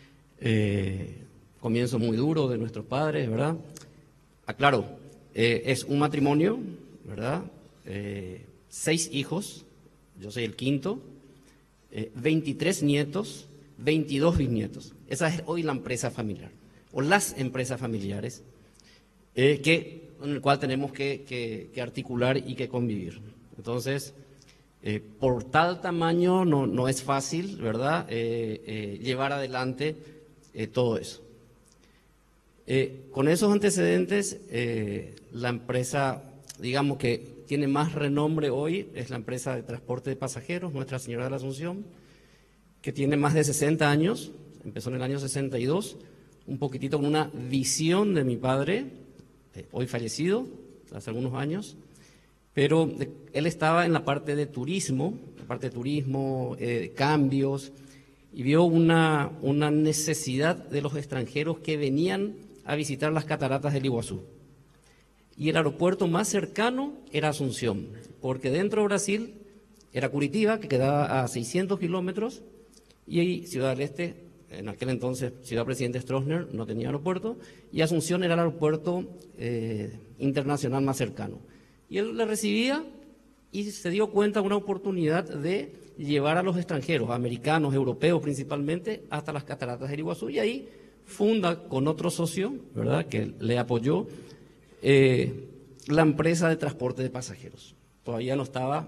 Eh, Comienzo muy duro de nuestros padres, ¿verdad? Aclaro, eh, es un matrimonio, ¿verdad? Eh, seis hijos, yo soy el quinto, eh, veintitrés nietos, veintidós bisnietos. Esa es hoy la empresa familiar, o las empresas familiares, eh, que, en el cual tenemos que, que, que articular y que convivir. Entonces, eh, por tal tamaño no, no es fácil, ¿verdad?, eh, eh, llevar adelante eh, todo eso. Eh, con esos antecedentes, eh, la empresa, digamos que tiene más renombre hoy, es la empresa de transporte de pasajeros, Nuestra Señora de la Asunción, que tiene más de sesenta años, empezó en el año sesenta y dos, un poquitito con una visión de mi padre, eh, hoy fallecido, hace algunos años, pero de, él estaba en la parte de turismo, la parte de turismo, eh, cambios, y vio una, una necesidad de los extranjeros que venían a visitar las cataratas del Iguazú. Y el aeropuerto más cercano era Asunción, porque dentro de Brasil era Curitiba, que quedaba a seiscientos kilómetros, y ahí Ciudad del Este, en aquel entonces Ciudad Presidente Stroessner, no tenía aeropuerto, y Asunción era el aeropuerto eh, internacional más cercano. Y él le recibía y se dio cuenta de una oportunidad de llevar a los extranjeros, americanos, europeos principalmente, hasta las cataratas del Iguazú, y ahí funda con otro socio, ¿verdad?, que le apoyó, eh, la empresa de transporte de pasajeros. Todavía no estaba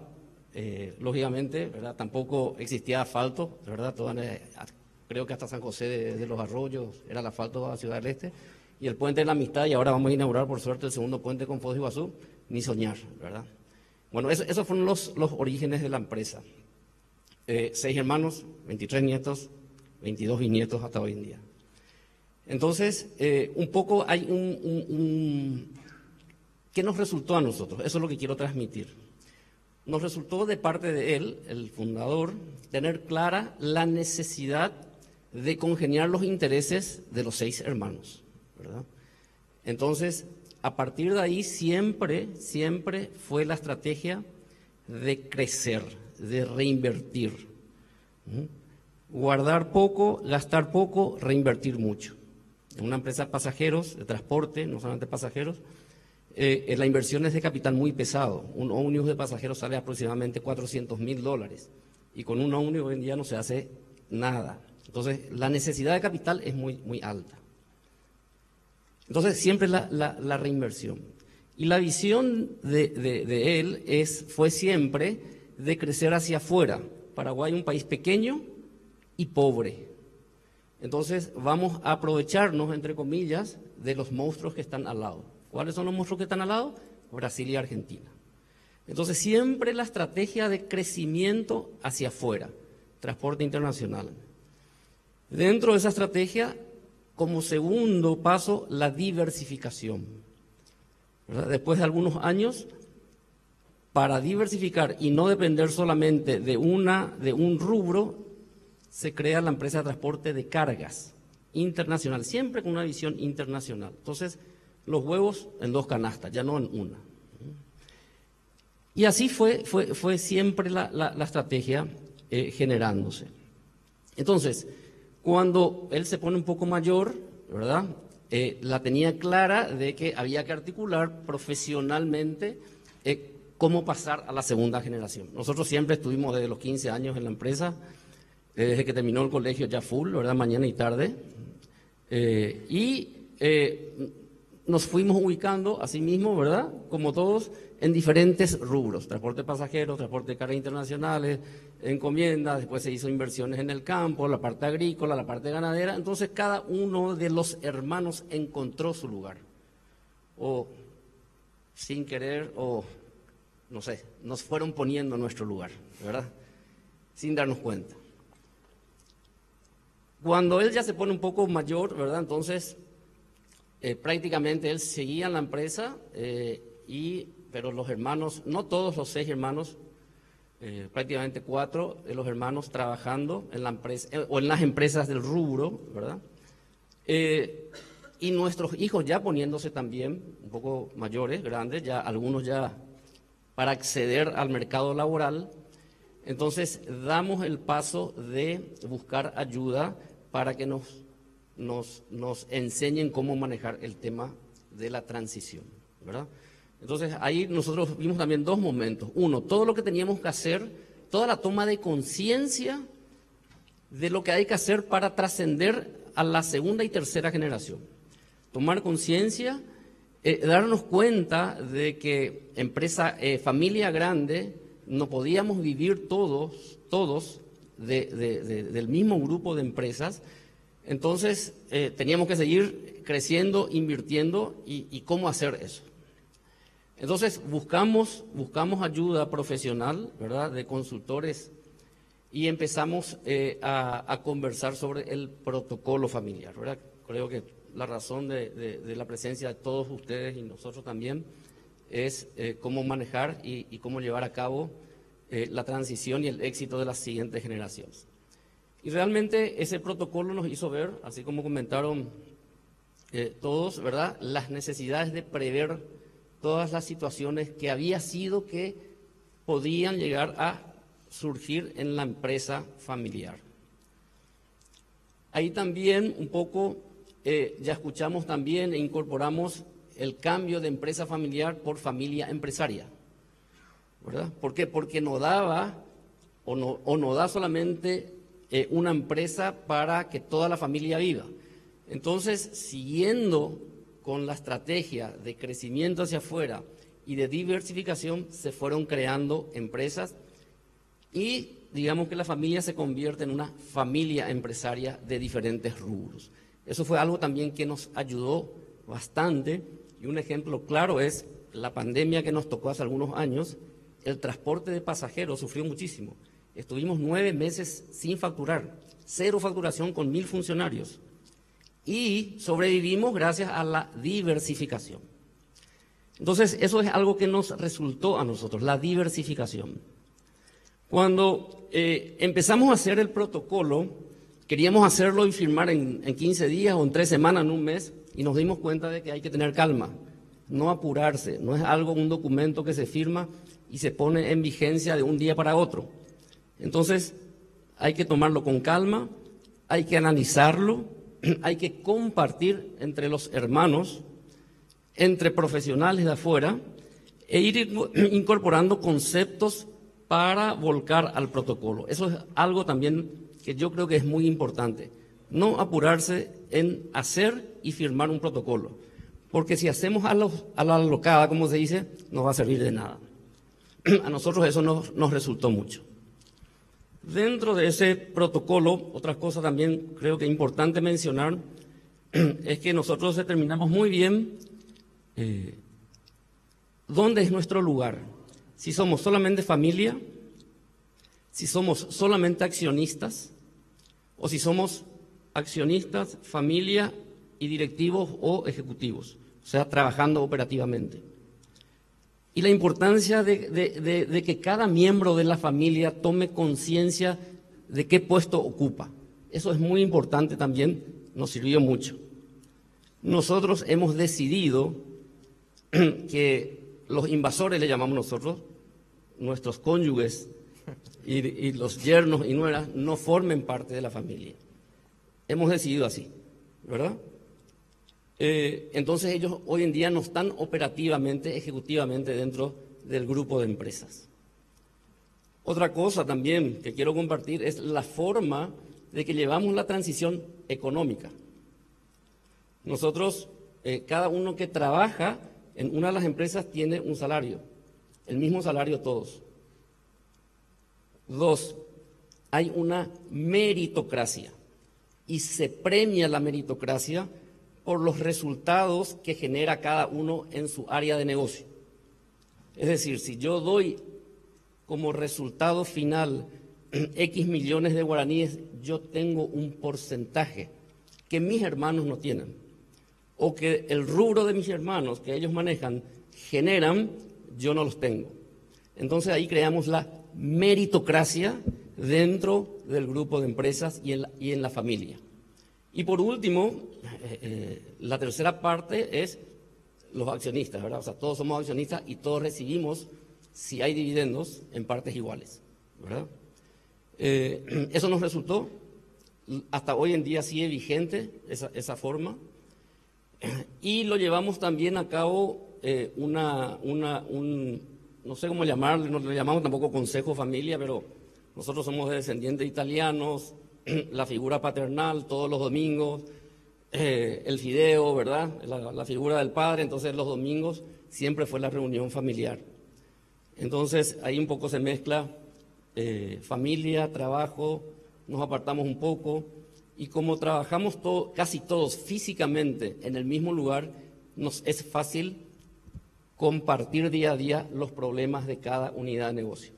Eh, lógicamente, ¿verdad? Tampoco existía asfalto, ¿verdad? Toda, eh, creo que hasta San José de, de los Arroyos era el asfalto a Ciudad del Este, y el puente de la Amistad, y ahora vamos a inaugurar por suerte el segundo puente con Foz de Iguazú, ni soñar, ¿verdad? Bueno, eso, esos fueron los, los orígenes de la empresa. Eh, seis hermanos, veintitrés nietos, veintidós bisnietos hasta hoy en día. Entonces, eh, un poco hay un, un, un... ¿Qué nos resultó a nosotros? Eso es lo que quiero transmitir. Nos resultó de parte de él, el fundador, tener clara la necesidad de congeniar los intereses de los seis hermanos, ¿verdad? Entonces, a partir de ahí siempre, siempre fue la estrategia de crecer, de reinvertir. ¿Mm? Guardar poco, gastar poco, reinvertir mucho. En una empresa de pasajeros, de transporte, no solamente pasajeros, eh, la inversión es de capital muy pesado. Un ómnibus de pasajeros sale aproximadamente cuatrocientos mil dólares y con un ómnibus hoy en día no se hace nada. Entonces, la necesidad de capital es muy, muy alta. Entonces, siempre la, la, la reinversión. Y la visión de, de, de él es, fue siempre de crecer hacia afuera. Paraguay es un país pequeño y pobre. Entonces, vamos a aprovecharnos, entre comillas, de los monstruos que están al lado. ¿Cuáles son los monstruos que están al lado? Brasil y Argentina. Entonces, siempre la estrategia de crecimiento hacia afuera, transporte internacional. Dentro de esa estrategia, como segundo paso, la diversificación. ¿Verdad? Después de algunos años, para diversificar y no depender solamente de, una, de un rubro, se crea la empresa de transporte de cargas internacional, siempre con una visión internacional. Entonces, los huevos en dos canastas, ya no en una. Y así fue, fue, fue siempre la, la, la estrategia eh, generándose. Entonces, cuando él se pone un poco mayor, ¿verdad? Eh, la tenía clara de que había que articular profesionalmente eh, cómo pasar a la segunda generación. Nosotros siempre estuvimos desde los quince años en la empresa, eh, desde que terminó el colegio ya full, ¿verdad? Mañana y tarde. Eh, y eh, nos fuimos ubicando, así mismo, ¿verdad? Como todos, en diferentes rubros. Transporte de pasajeros, transporte de cargas internacionales, encomiendas, después se hizo inversiones en el campo, la parte agrícola, la parte ganadera. Entonces, cada uno de los hermanos encontró su lugar. O sin querer, o no sé, nos fueron poniendo en nuestro lugar, ¿verdad? Sin darnos cuenta. Cuando él ya se pone un poco mayor, ¿verdad? Entonces, eh, prácticamente él seguía en la empresa, eh, y, pero los hermanos, no todos los seis hermanos, eh, prácticamente cuatro de los hermanos trabajando en la empresa, eh, o en las empresas del rubro, ¿verdad? Eh, y nuestros hijos ya poniéndose también un poco mayores, grandes, ya algunos ya para acceder al mercado laboral. Entonces, damos el paso de buscar ayuda para que nos, nos, nos enseñen cómo manejar el tema de la transición, ¿verdad? Entonces, ahí nosotros vimos también dos momentos. Uno, todo lo que teníamos que hacer, toda la toma de conciencia de lo que hay que hacer para trascender a la segunda y tercera generación. Tomar conciencia, eh, darnos cuenta de que empresa, eh, familia grande, no podíamos vivir todos, todos de, de, de, del mismo grupo de empresas. Entonces, eh, teníamos que seguir creciendo, invirtiendo, y, y cómo hacer eso. Entonces, buscamos, buscamos ayuda profesional, ¿verdad?, de consultores, y empezamos eh, a, a conversar sobre el protocolo familiar, ¿verdad? Creo que la razón de, de, de la presencia de todos ustedes y nosotros también es eh, cómo manejar y, y cómo llevar a cabo eh, la transición y el éxito de las siguientes generaciones. Y realmente ese protocolo nos hizo ver, así como comentaron eh, todos, ¿verdad?, las necesidades de prever todas las situaciones que había sido que podían llegar a surgir en la empresa familiar. Ahí también un poco eh, ya escuchamos también e incorporamos el cambio de empresa familiar por familia empresaria, ¿verdad? ¿Por qué? Porque no daba o no, o no da solamente eh, una empresa para que toda la familia viva. Entonces, siguiendo con la estrategia de crecimiento hacia afuera y de diversificación, se fueron creando empresas y digamos que la familia se convierte en una familia empresaria de diferentes rubros. Eso fue algo también que nos ayudó bastante, y un ejemplo claro es la pandemia que nos tocó hace algunos años. El transporte de pasajeros sufrió muchísimo. Estuvimos nueve meses sin facturar, cero facturación con mil funcionarios, y sobrevivimos gracias a la diversificación. Entonces, eso es algo que nos resultó a nosotros, la diversificación. Cuando eh, empezamos a hacer el protocolo, queríamos hacerlo y firmar en, en quince días o en tres semanas, en un mes, y nos dimos cuenta de que hay que tener calma, no apurarse, no es algo, un documento que se firma y se pone en vigencia de un día para otro. Entonces, hay que tomarlo con calma, hay que analizarlo, hay que compartir entre los hermanos, entre profesionales de afuera, e ir incorporando conceptos para volcar al protocolo. Eso es algo también que yo creo que es muy importante. No apurarse en hacer y firmar un protocolo, porque si hacemos a, los, a la alocada, como se dice, no va a servir de nada. A nosotros eso nos, nos resultó mucho. Dentro de ese protocolo, otra cosa también creo que es importante mencionar, es que nosotros determinamos muy bien eh, dónde es nuestro lugar. Si somos solamente familia, si somos solamente accionistas, o si somos accionistas, familia y directivos o ejecutivos, o sea, trabajando operativamente. Y la importancia de, de, de, de que cada miembro de la familia tome conciencia de qué puesto ocupa. Eso es muy importante también, nos sirvió mucho. Nosotros hemos decidido que los invasores, le llamamos nosotros, nuestros cónyuges y, y los yernos y nueras no formen parte de la familia. Hemos decidido así, ¿verdad? Eh, entonces ellos hoy en día no están operativamente, ejecutivamente dentro del grupo de empresas. Otra cosa también que quiero compartir es la forma de que llevamos la transición económica. Nosotros, eh, cada uno que trabaja en una de las empresas tiene un salario, el mismo salario todos. Dos, hay una meritocracia y se premia la meritocracia por los resultados que genera cada uno en su área de negocio. Es decir, si yo doy como resultado final X millones de guaraníes, yo tengo un porcentaje que mis hermanos no tienen, o que el rubro de mis hermanos que ellos manejan generan, yo no los tengo. Entonces ahí creamos la meritocracia dentro del grupo de empresas y en la, y en la familia. Y por último, eh, eh, la tercera parte es los accionistas, ¿verdad? O sea, todos somos accionistas y todos recibimos, si hay dividendos, en partes iguales, ¿verdad? Eh, eso nos resultó, hasta hoy en día sigue vigente esa, esa forma, y lo llevamos también a cabo eh, una, una, un, no sé cómo llamarlo, no le llamamos tampoco consejo familia, pero nosotros somos descendientes italianos, la figura paternal todos los domingos, eh, el fideo, ¿verdad? La, la figura del padre, entonces los domingos siempre fue la reunión familiar. Entonces ahí un poco se mezcla eh, familia, trabajo, nos apartamos un poco, y como trabajamos todo, casi todos físicamente en el mismo lugar, nos es fácil compartir día a día los problemas de cada unidad de negocio.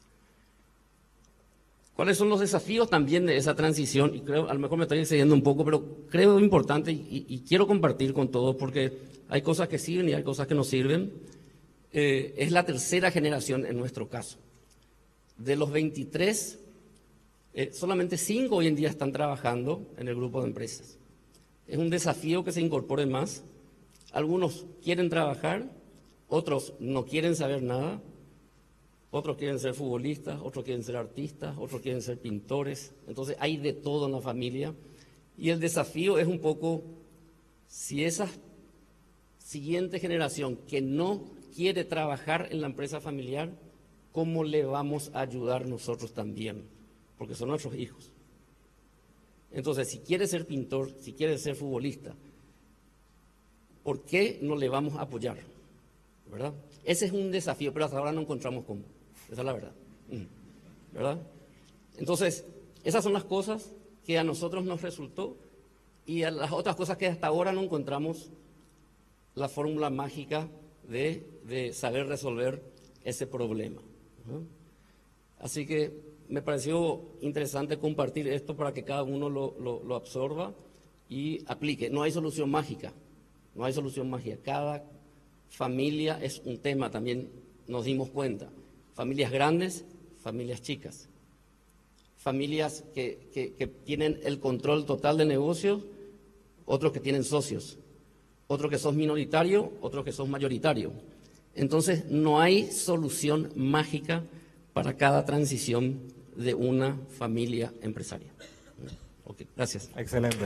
¿Cuáles son los desafíos también de esa transición? Y creo, a lo mejor me estoy excediendo un poco, pero creo importante y, y quiero compartir con todos porque hay cosas que sirven y hay cosas que no sirven. Eh, es la tercera generación en nuestro caso. De los veintitrés, eh, solamente cinco hoy en día están trabajando en el grupo de empresas. Es un desafío que se incorporen más. Algunos quieren trabajar, otros no quieren saber nada. Otros quieren ser futbolistas, otros quieren ser artistas, otros quieren ser pintores. Entonces hay de todo en la familia. Y el desafío es un poco, si esa siguiente generación que no quiere trabajar en la empresa familiar, ¿cómo le vamos a ayudar nosotros también? Porque son nuestros hijos. Entonces, si quiere ser pintor, si quiere ser futbolista, ¿por qué no le vamos a apoyar? ¿Verdad? Ese es un desafío, pero hasta ahora no encontramos cómo. Esa es la verdad. ¿verdad? Entonces, esas son las cosas que a nosotros nos resultó, y a las otras cosas que hasta ahora no encontramos la fórmula mágica de, de saber resolver ese problema, ¿no? Así que me pareció interesante compartir esto para que cada uno lo, lo, lo absorba y aplique. No hay solución mágica, no hay solución mágica. Cada familia es un tema, también nos dimos cuenta. Familias grandes, familias chicas. Familias que, que, que tienen el control total del negocio, otros que tienen socios, otros que son minoritarios, otros que son mayoritarios. Entonces, no hay solución mágica para cada transición de una familia empresaria. Ok, gracias. Excelente.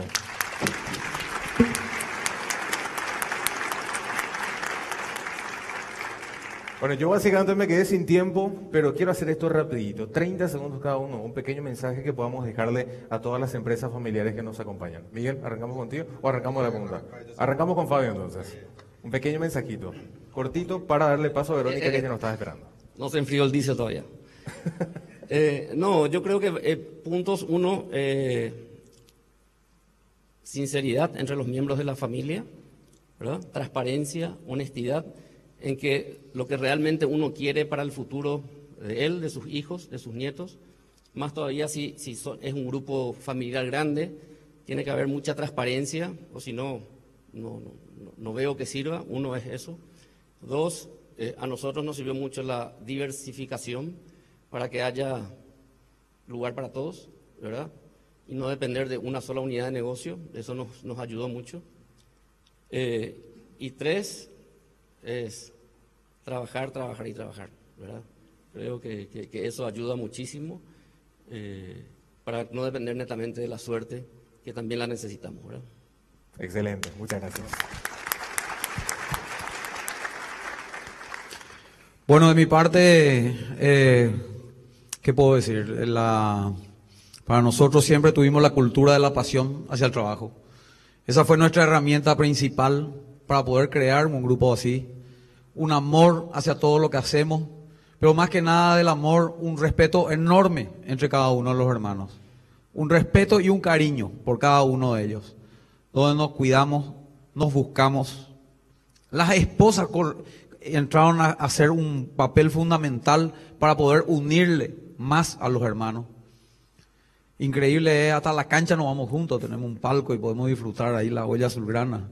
Bueno, yo básicamente me quedé sin tiempo, pero quiero hacer esto rapidito, treinta segundos cada uno, un pequeño mensaje que podamos dejarle a todas las empresas familiares que nos acompañan. Miguel, ¿arrancamos contigo o arrancamos la pregunta? Arrancamos con Fabio entonces. Un pequeño mensajito, cortito, para darle paso a Verónica, eh, eh, que ya nos está esperando. No se enfrió el diésel todavía. eh, no, yo creo que eh, puntos uno, eh, sinceridad entre los miembros de la familia, ¿verdad? Transparencia, honestidad, en que lo que realmente uno quiere para el futuro de él, de sus hijos, de sus nietos, más todavía si, si son, es un grupo familiar grande, tiene que haber mucha transparencia, o si no, no, no, no veo que sirva. Uno es eso. Dos, eh, a nosotros nos sirvió mucho la diversificación para que haya lugar para todos, ¿verdad? Y no depender de una sola unidad de negocio, eso nos, nos ayudó mucho. Eh, y tres, es trabajar, trabajar y trabajar, ¿verdad? Creo que, que, que eso ayuda muchísimo eh, para no depender netamente de la suerte, que también la necesitamos, ¿verdad? Excelente, muchas gracias. Bueno, de mi parte, eh, ¿qué puedo decir? La, para nosotros siempre tuvimos la cultura de la pasión hacia el trabajo. Esa fue nuestra herramienta principal para poder crear un grupo así, un amor hacia todo lo que hacemos, pero más que nada del amor, un respeto enorme entre cada uno de los hermanos, un respeto y un cariño por cada uno de ellos, donde nos cuidamos, nos buscamos. Las esposas entraron a hacer un papel fundamental para poder unirle más a los hermanos. Increíble, hasta la cancha nos vamos juntos, tenemos un palco y podemos disfrutar ahí la olla azulgrana.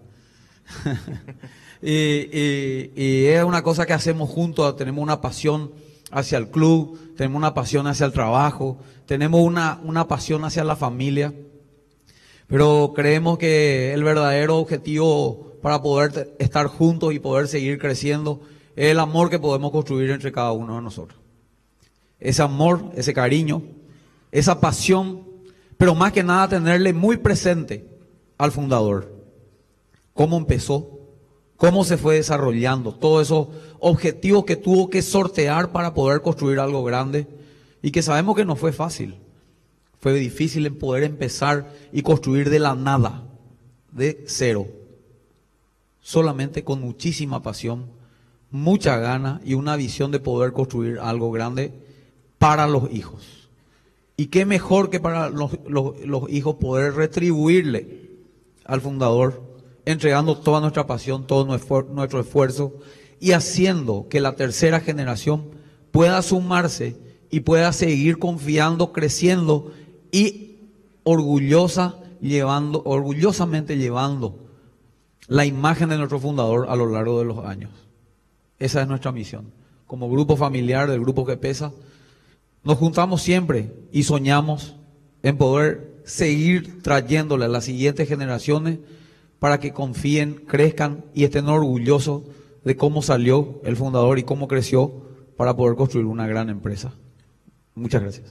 y, y, y es una cosa que hacemos juntos, tenemos una pasión hacia el club, tenemos una pasión hacia el trabajo, tenemos una, una pasión hacia la familia, pero creemos que el verdadero objetivo para poder estar juntos y poder seguir creciendo es el amor que podemos construir entre cada uno de nosotros. Ese amor, ese cariño, esa pasión, pero más que nada tenerle muy presente al fundador. Cómo empezó, cómo se fue desarrollando, todos esos objetivos que tuvo que sortear para poder construir algo grande y que sabemos que no fue fácil. Fue difícil en poder empezar y construir de la nada, de cero, solamente con muchísima pasión, mucha gana y una visión de poder construir algo grande para los hijos. Y qué mejor que para los, los, los hijos poder retribuirle al fundador, entregando toda nuestra pasión, todo nuestro esfuerzo y haciendo que la tercera generación pueda sumarse y pueda seguir confiando, creciendo y orgullosa llevando, orgullosamente llevando la imagen de nuestro fundador a lo largo de los años. Esa es nuestra misión. Como grupo familiar del Grupo Gepesa, nos juntamos siempre y soñamos en poder seguir trayéndole a las siguientes generaciones para que confíen, crezcan y estén orgullosos de cómo salió el fundador y cómo creció para poder construir una gran empresa. Muchas gracias.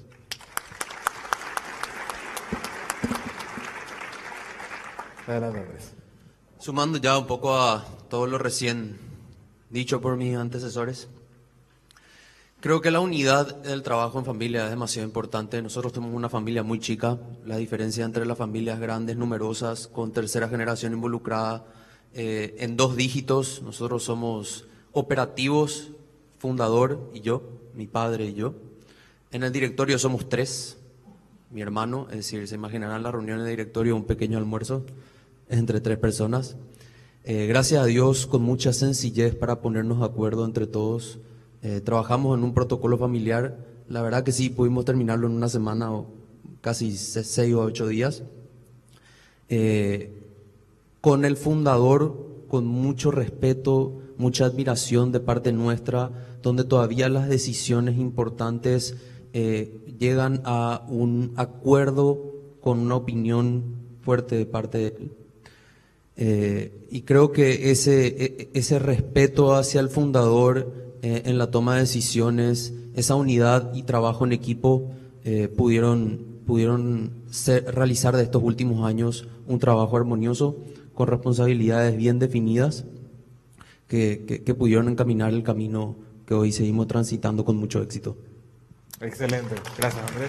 Adelante, Andrés. Sumando ya un poco a todo lo recién dicho por mis antecesores, creo que la unidad del trabajo en familia es demasiado importante. Nosotros tenemos una familia muy chica, la diferencia entre las familias grandes, numerosas, con tercera generación involucrada, eh, en dos dígitos. Nosotros somos operativos, fundador y yo, mi padre y yo. En el directorio somos tres, mi hermano, es decir, se imaginarán la reunión de directorio, un pequeño almuerzo entre tres personas. Eh, gracias a Dios, con mucha sencillez para ponernos de acuerdo entre todos. Eh, trabajamos en un protocolo familiar, la verdad que sí, pudimos terminarlo en una semana o casi seis o ocho días. Eh, con el fundador, con mucho respeto, mucha admiración de parte nuestra, donde todavía las decisiones importantes eh, llegan a un acuerdo con una opinión fuerte de parte de él. Eh, y creo que ese, ese respeto hacia el fundador eh, en la toma de decisiones, esa unidad y trabajo en equipo eh, pudieron, pudieron ser, realizar de estos últimos años un trabajo armonioso con responsabilidades bien definidas que, que, que pudieron encaminar el camino que hoy seguimos transitando con mucho éxito. Excelente, gracias Andrés.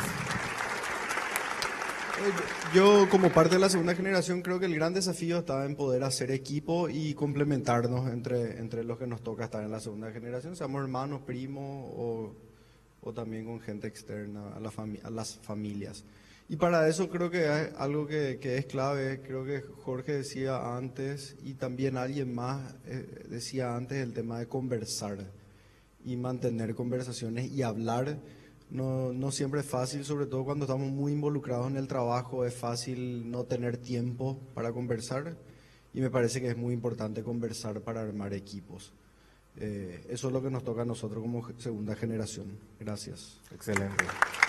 Yo, como parte de la segunda generación, creo que el gran desafío está en poder hacer equipo y complementarnos entre, entre los que nos toca estar en la segunda generación, seamos hermanos, primos o, o también con gente externa a, la fami a las familias. Y para eso creo que hay algo que, que es clave, creo que Jorge decía antes y también alguien más eh, decía antes, el tema de conversar y mantener conversaciones y hablar. No, no siempre es fácil, sobre todo cuando estamos muy involucrados en el trabajo, es fácil no tener tiempo para conversar y me parece que es muy importante conversar para armar equipos. Eh, eso es lo que nos toca a nosotros como segunda generación. Gracias. Excelente.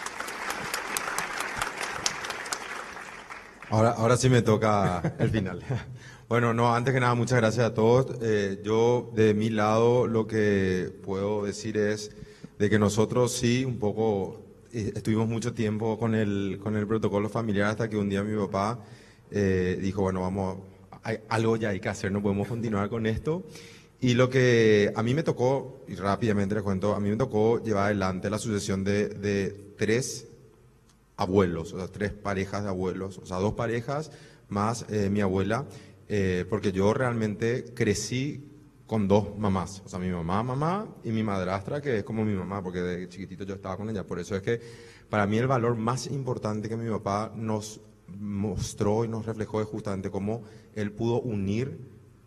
Ahora, ahora sí me toca el final. Bueno, no, antes que nada, muchas gracias a todos. Eh, yo, de mi lado, lo que puedo decir es de que nosotros sí, un poco, eh, estuvimos mucho tiempo con el, con el protocolo familiar hasta que un día mi papá eh, dijo, bueno, vamos, hay, algo ya hay que hacer, no podemos continuar con esto. Y lo que a mí me tocó, y rápidamente les cuento, a mí me tocó llevar adelante la sucesión de, de tres abuelos, o sea, tres parejas de abuelos, o sea, dos parejas más eh, mi abuela, eh, porque yo realmente crecí con dos mamás, o sea, mi mamá, mamá y mi madrastra, que es como mi mamá, porque de chiquitito yo estaba con ella. Por eso es que para mí el valor más importante que mi papá nos mostró y nos reflejó es justamente cómo él pudo unir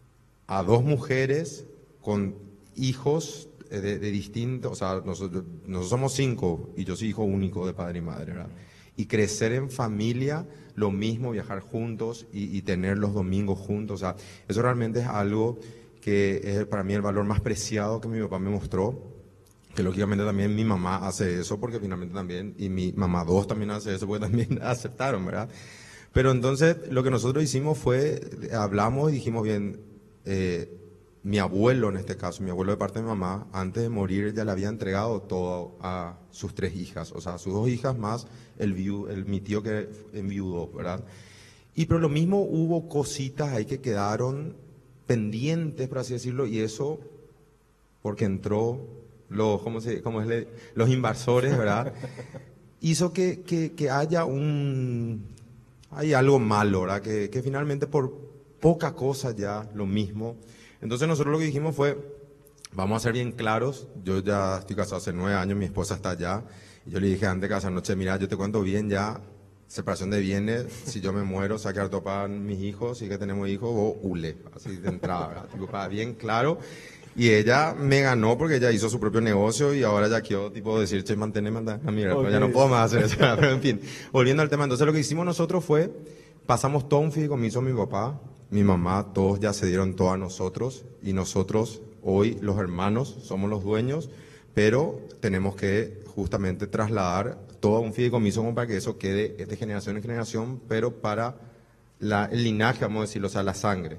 a dos mujeres con hijos de, de distintos, o sea, nosotros, nosotros somos cinco y yo soy hijo único de padre y madre, ¿verdad? Y crecer en familia, lo mismo, viajar juntos y, y tener los domingos juntos, o sea, eso realmente es algo que es para mí el valor más preciado que mi papá me mostró, que lógicamente también mi mamá hace eso, porque finalmente también, y mi mamá dos también hace eso, porque también aceptaron, ¿verdad? Pero entonces lo que nosotros hicimos fue, hablamos y dijimos bien, eh, mi abuelo en este caso, mi abuelo de parte de mi mamá, antes de morir ya le había entregado todo a sus tres hijas, o sea, sus dos hijas más el, viu, el mi tío que enviudó, ¿verdad? Y pero lo mismo hubo cositas ahí que quedaron pendientes, por así decirlo, y eso porque entró los, ¿cómo se, cómo es, los inversores, ¿verdad? Hizo que, que, que haya un, hay algo malo, ¿verdad? Que, que finalmente por poca cosa ya lo mismo. Entonces nosotros lo que dijimos fue, vamos a ser bien claros, yo ya estoy casado hace nueve años, mi esposa está allá, y yo le dije antes de casarnos, noche, mira, yo te cuento bien ya, separación de bienes, si yo me muero, sacar todo para mis hijos, si que tenemos hijos, o hule, así de entrada, ¿verdad? Tipo, para bien claro. Y ella me ganó porque ella hizo su propio negocio y ahora ya quiero tipo decir, che, mantén, mantén, mira, okay. Pero ya no puedo más hacer eso. Pero en fin, volviendo al tema, entonces lo que hicimos nosotros fue, pasamos todo un fideicomiso a mi papá, mi mamá, todos ya se dieron todo a nosotros y nosotros, hoy los hermanos, somos los dueños, pero tenemos que justamente trasladar todo un fideicomiso como para que eso quede de generación en generación, pero para la, el linaje, vamos a decirlo, o sea, la sangre.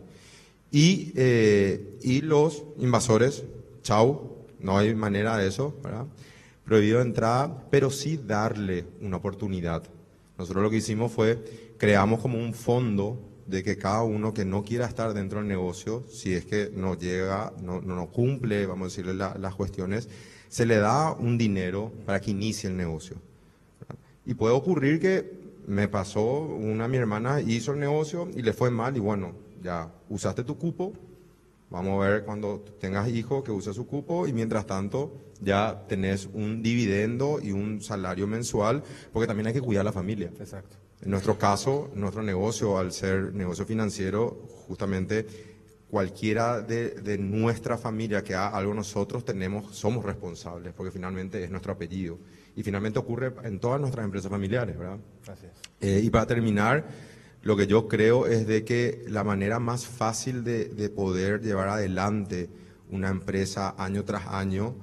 Y, eh, y los invasores, chau, no hay manera de eso, ¿verdad? Prohibido de entrada, pero sí darle una oportunidad. Nosotros lo que hicimos fue, creamos como un fondo de que cada uno que no quiera estar dentro del negocio, si es que no llega, no, no, no cumple, vamos a decirle la, las cuestiones, se le da un dinero para que inicie el negocio. Y puede ocurrir que me pasó, una mi hermana hizo el negocio y le fue mal y bueno, ya usaste tu cupo, Vamos a ver cuando tengas hijos que use su cupo y mientras tanto ya tenés un dividendo y un salario mensual, porque también hay que cuidar a la familia. Exacto. En nuestro caso, nuestro negocio, al ser negocio financiero, justamente cualquiera de, de nuestra familia que haga algo nosotros tenemos, somos responsables, porque finalmente es nuestro apellido. Y finalmente ocurre en todas nuestras empresas familiares, ¿verdad? Así es. Eh, y para terminar, lo que yo creo es de que la manera más fácil de, de poder llevar adelante una empresa año tras año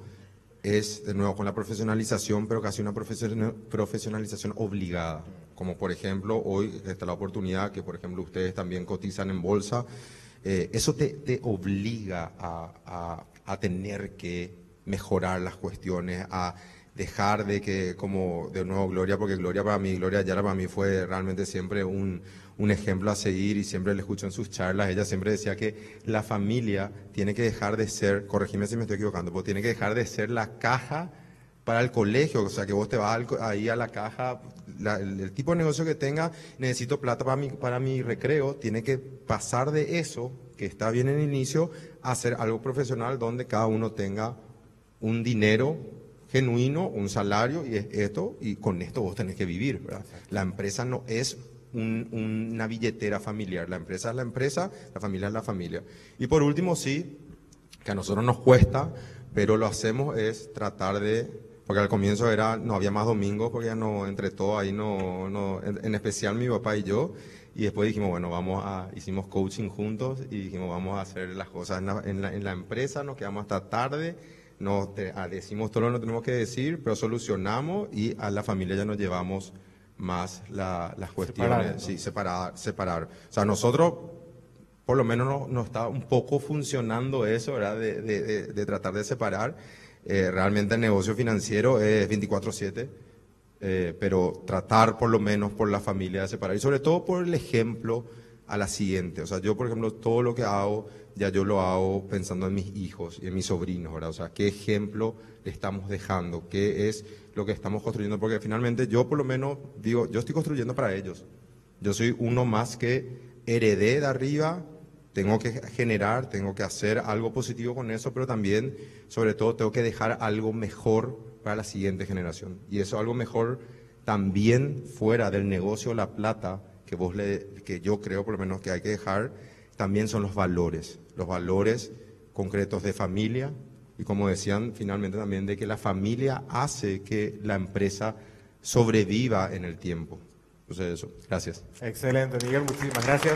es, de nuevo, con la profesionalización, pero casi una profesion- profesionalización obligada. Como por ejemplo, hoy está la oportunidad que, por ejemplo, ustedes también cotizan en bolsa. Eh, eso te, te obliga a, a, a tener que mejorar las cuestiones, a dejar de que, como de nuevo Gloria, porque Gloria para mí, Gloria Ayala para mí fue realmente siempre un, un ejemplo a seguir y siempre le escucho en sus charlas. Ella siempre decía que la familia tiene que dejar de ser, corregime si me estoy equivocando, pero tiene que dejar de ser la caja para el colegio, o sea que vos te vas al, ahí a la caja, la, el, el tipo de negocio que tenga, necesito plata para mi, para mi recreo, tiene que pasar de eso, que está bien en el inicio, a hacer algo profesional donde cada uno tenga un dinero genuino, un salario, y es esto, y con esto vos tenés que vivir, ¿verdad? La empresa no es un, una billetera familiar, la empresa es la empresa, la familia es la familia. Y por último, sí, que a nosotros nos cuesta, pero lo hacemos es tratar de, porque al comienzo era, no había más domingos, porque ya no, entre todos ahí no, no en, en especial mi papá y yo, y después dijimos, bueno, vamos a, hicimos coaching juntos, y dijimos, vamos a hacer las cosas en la, en la, en la empresa, nos quedamos hasta tarde, nos te, a, decimos todo lo que no tenemos que decir, pero solucionamos y a la familia ya nos llevamos más la, las cuestiones, Separar, ¿no? sí, separar, separar. O sea, nosotros, por lo menos nos no está un poco funcionando eso, ¿verdad? De, de, de, de tratar de separar. Eh, realmente el negocio financiero es veinticuatro siete, eh, pero tratar por lo menos por la familia de separar. Y sobre todo por el ejemplo a la siguiente. O sea, yo, por ejemplo, todo lo que hago, ya yo lo hago pensando en mis hijos y en mis sobrinos, ¿verdad? O sea, ¿qué ejemplo le estamos dejando? ¿Qué es lo que estamos construyendo? Porque finalmente yo, por lo menos, digo, yo estoy construyendo para ellos. Yo soy uno más que heredé de arriba, tengo que generar, tengo que hacer algo positivo con eso, pero también, sobre todo, tengo que dejar algo mejor para la siguiente generación. Y eso algo mejor también fuera del negocio, la plata, que vos le, que yo creo por lo menos que hay que dejar, también son los valores, los valores concretos de familia y, como decían finalmente también, de que la familia hace que la empresa sobreviva en el tiempo. Entonces eso, gracias. Excelente, Miguel, muchísimas gracias.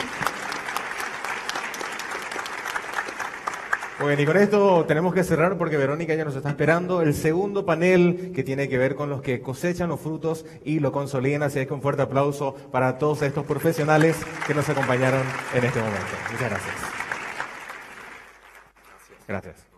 Bueno, y con esto tenemos que cerrar porque Verónica ya nos está esperando el segundo panel que tiene que ver con los que cosechan los frutos y lo consolidan. Así es que un fuerte aplauso para todos estos profesionales que nos acompañaron en este momento. Muchas gracias. Gracias.